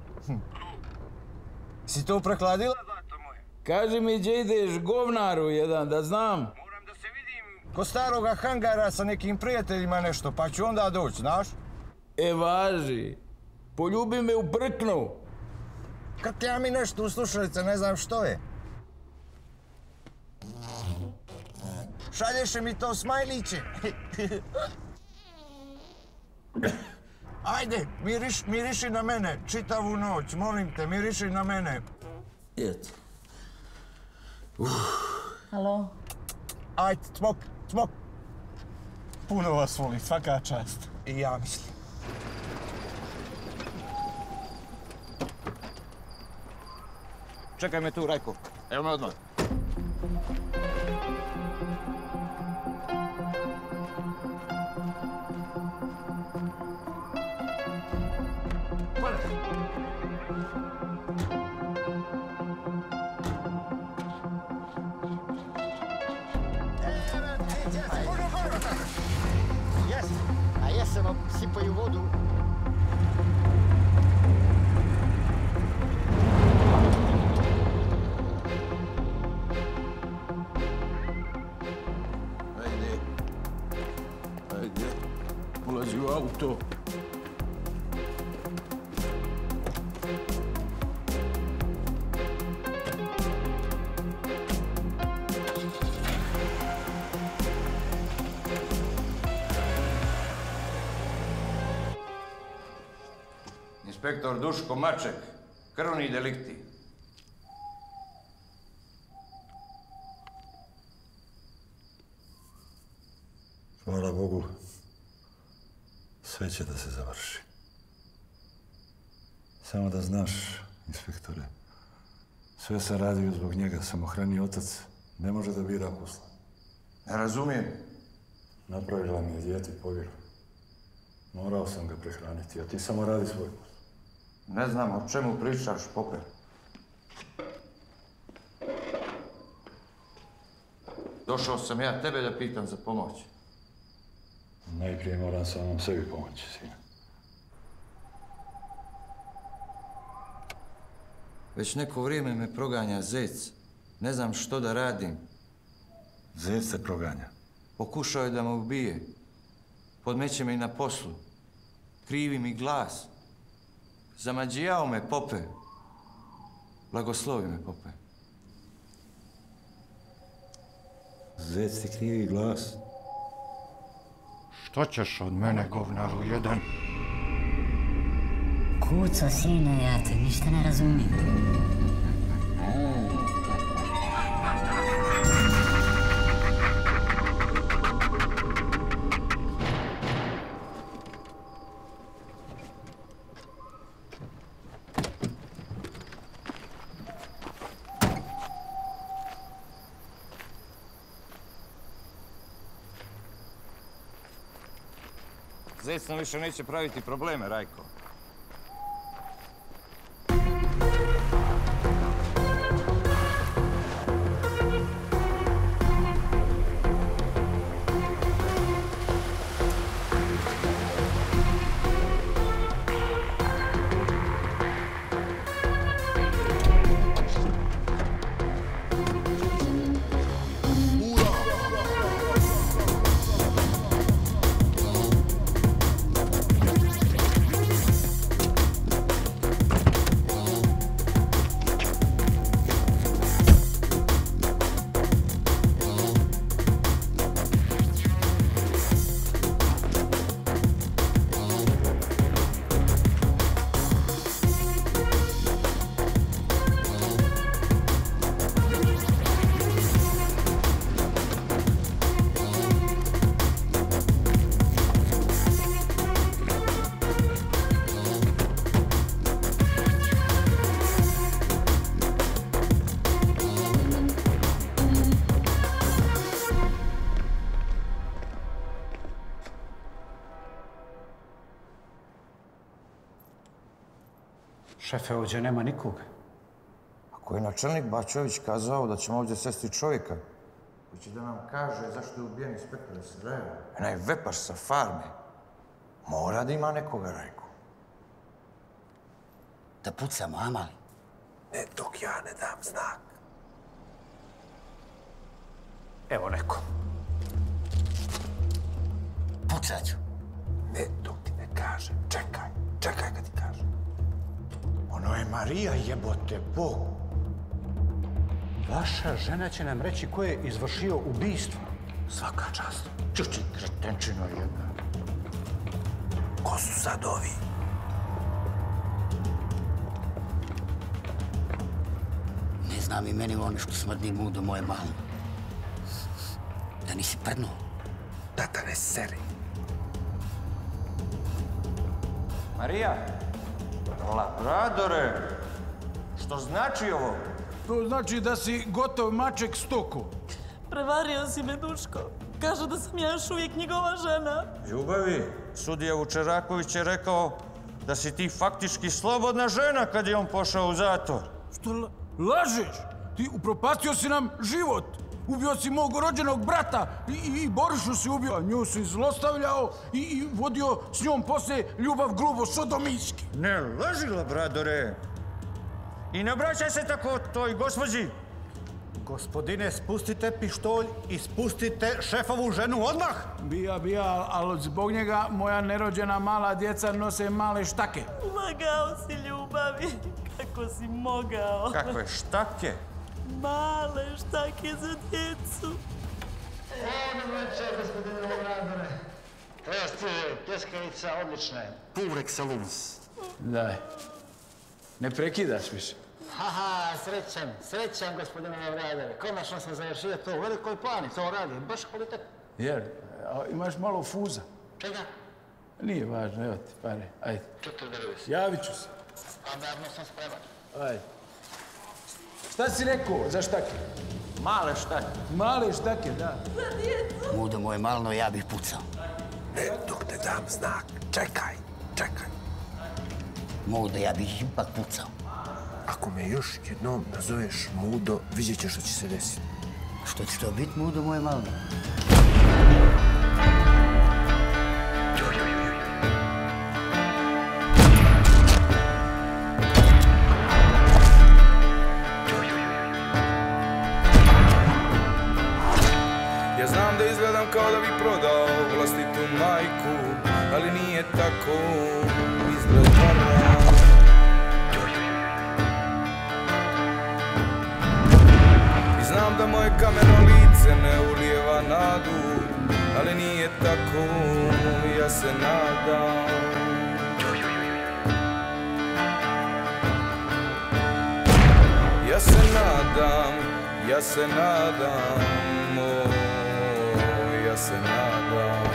Si to prehladila? Kaži mi gdje ideš, govnaru jedan, da znam. Ko staroga hangara sa nekim prijateljima nešto, pa ću onda doći, znaš? E, važi. Poljubi me u brknu. Krklja mi nešto u slušalice, ne znam što je. Šalješ mi to smajliće. Ajde, miriši na mene čitavu noć, molim te, miriši na mene. Eto. Halo? Ajde, cmok. Puno vas volim, svaka čast. I ja mislim. Čekaj me tu, Rajko. Evo me odmah. A jeseno sipaju vodu. Ajde, ulazi u auto. Inspektor Duško Maček, krvni delikti. Hvala Bogu, sve će da se završi. Samo da znaš, inspektore, sve sam radio zbog njega, samohrani otac ne može da bira posla. Ne razumijem. Napravila mi je dijete, povjeruj. Morao sam ga prehraniti, a ti samo radi svoj posao. Ne znam o čemu pričaš, Pope. Došao sam ja tebe da pitam za pomoć. Najprije moram samom sebi pomoći, sine. Već neko vrijeme me proganja zec. Ne znam što da radim. Zec se proganja. Pokušao je da me ubije. Podmeće me i na poslu. Krivi mi glas. Zamađijao me, Pope. Blagoslovi me, Pope. Zec ti krivi glas. Što ćeš od mene, govnaru jedan? Kuco, sine, ja te ništa ne razumijem. Zec nam više neće praviti probleme, Rajko. Šefe, ovdje nema nikoga. Ako je načelnik Bačević kazao da ćemo ovdje sesti čovjeka koji će da nam kaže zašto je ubijen inspektor Sreva, onaj vepaš sa farme, mora da ima nekoga, Rajko. Da pucamo, Amali? Ne, dok ja ne dam znak. Evo neko. Pucat ću. Ne, dok ti ne kaže. Čekaj kad ti kaže. Ono je Marija, jebote, Bog. Vaša žena će nam reći ko je izvršio ubistvo. Svaka čast. Čuči, kretenčino jedna. Ko su sad ovi? Ne znam i meni ono što smrdi mudo moje malo. Da nisi prdnuo? Tata, ne seri. Marija, labradore, što znači ovo? To znači da si gotov maček stoku. Prevario si me, Duško. Kaže da sam ja još uvijek njegova žena. Ljubavi, sudija Vučeraković je rekao da si ti faktički slobodna žena kad je on pošao u zatvor. Što lažeš? Ti upropastio si nam život. Ubio si mog rođenog brata i Borišu si ubio. Nju si zlostavljao i vodio s njom poslije ljubav grubo sodomijski. Ne laži, labradore. I ne obraćaj se tako toj gospođi. Gospodine, spustite pištolj i spustite šefovu ženu odmah! Bija, ali zbog njega moja nerođena mala djeca nose male štake. Lagao si, Ljubavi. Kako si mogao? Kakve štake? Male štake za djecu. Dobro večer, gospodine labradore. To je pljeskavica odlična je. Pur excellence. Daj. Ne prekidaš više. Haha, srećan, gospodine labradore. Konačno sam završio to u velikoj plani, to radi, baš kvalitet. Jer, imaš malo fuza. Čega? Nije važno, evo ti pare, ajde. 40. Javit ću se. Standardno sam spreman. Ajde. Šta si rekao za štake? Male štake. Male štake, da. Za djecu. Mudo moje malno, ja bih pucao. Ne, dok ne dam znak. Čekaj. Mudo, ja bih ipak pucao. Ako me još jednom nazoveš Mudo, vidjet ćeš što će se desiti. Što će to biti, Mudo moje malno? Ja znam da izgledam kao da bi prodao vlastitu majku, ali nije tako, izgleda. I znam da moje kameno lice ne ulijeva nadu, ali nije tako, ja se nadam. Ja se nadam, ja se nadam, ja se nadam.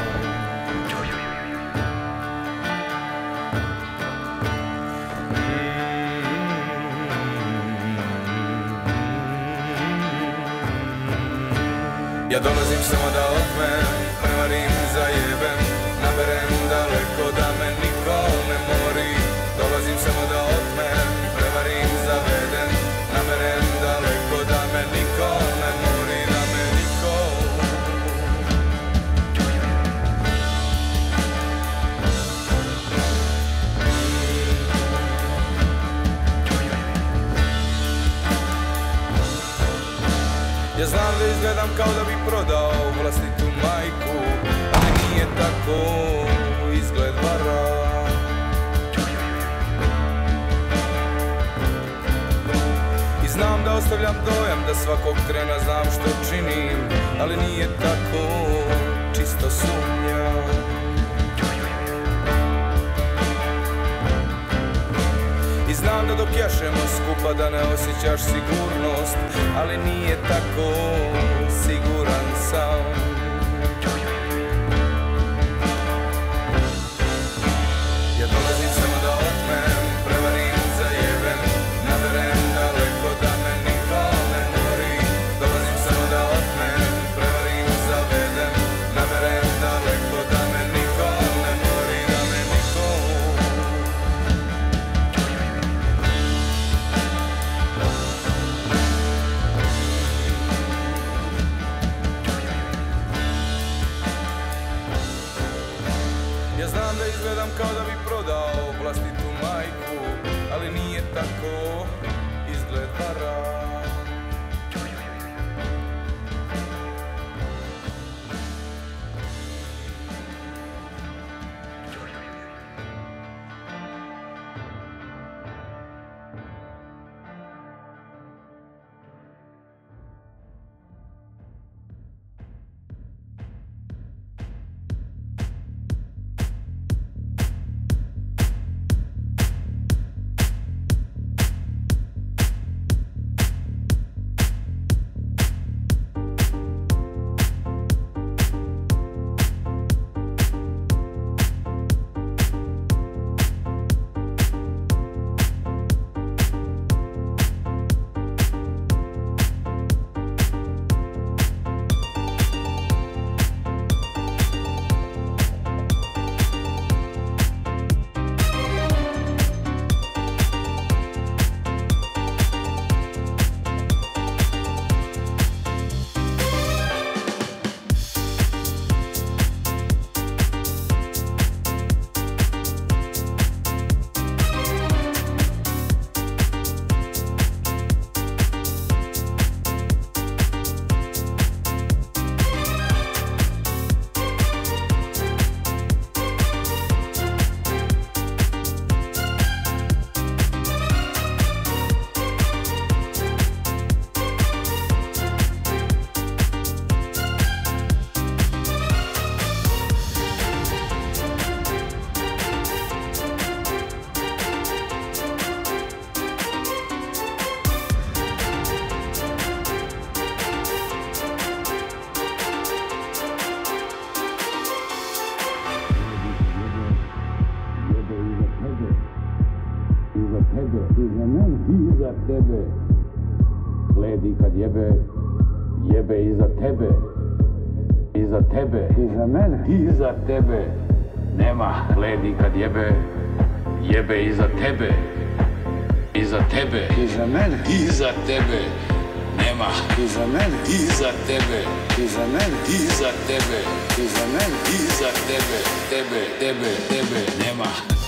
Ja dolazim samo da otmem, prevarim, zajebem, naberem daleko da me niko ne mori. Dolazim samo da otmem, prevarim, zavedem, naberem daleko da me niko ne mori, da me niko. Ja znam da izgledam kao da bi prodao vlastitu majku, ali nije tako, izgled vara. I znam da ostavljam dojam da svakog trena znam što činim, ali nije tako, čisto sumnjam. I znam da dok jašemo skupa da ne osjećaš sigurnost, ali nije tako, siguran sam. Ja dolazim samo da otmem, prevarim, zajebem, naberem daleko da me niko ne mori. Dolazim samo da otmem, prevarim, zavedem, naberem daleko da me niko ne mori, da me niko. Izgledam kao da bi prodao vlastitu majku, ali nije tako, izgleda rad. Iza tebe, ledi kad jebe, jebe iza tebe. Iza tebe. Iza mene. Iza tebe. Nema ledi kad jebe, jebe iza tebe. Iza tebe. Iza mene. Iza tebe. Nema. Iza mene. Iza tebe. Iza mene. Iza tebe. Iza mene. Iza tebe. Tebe, tebe, tebe. Nema.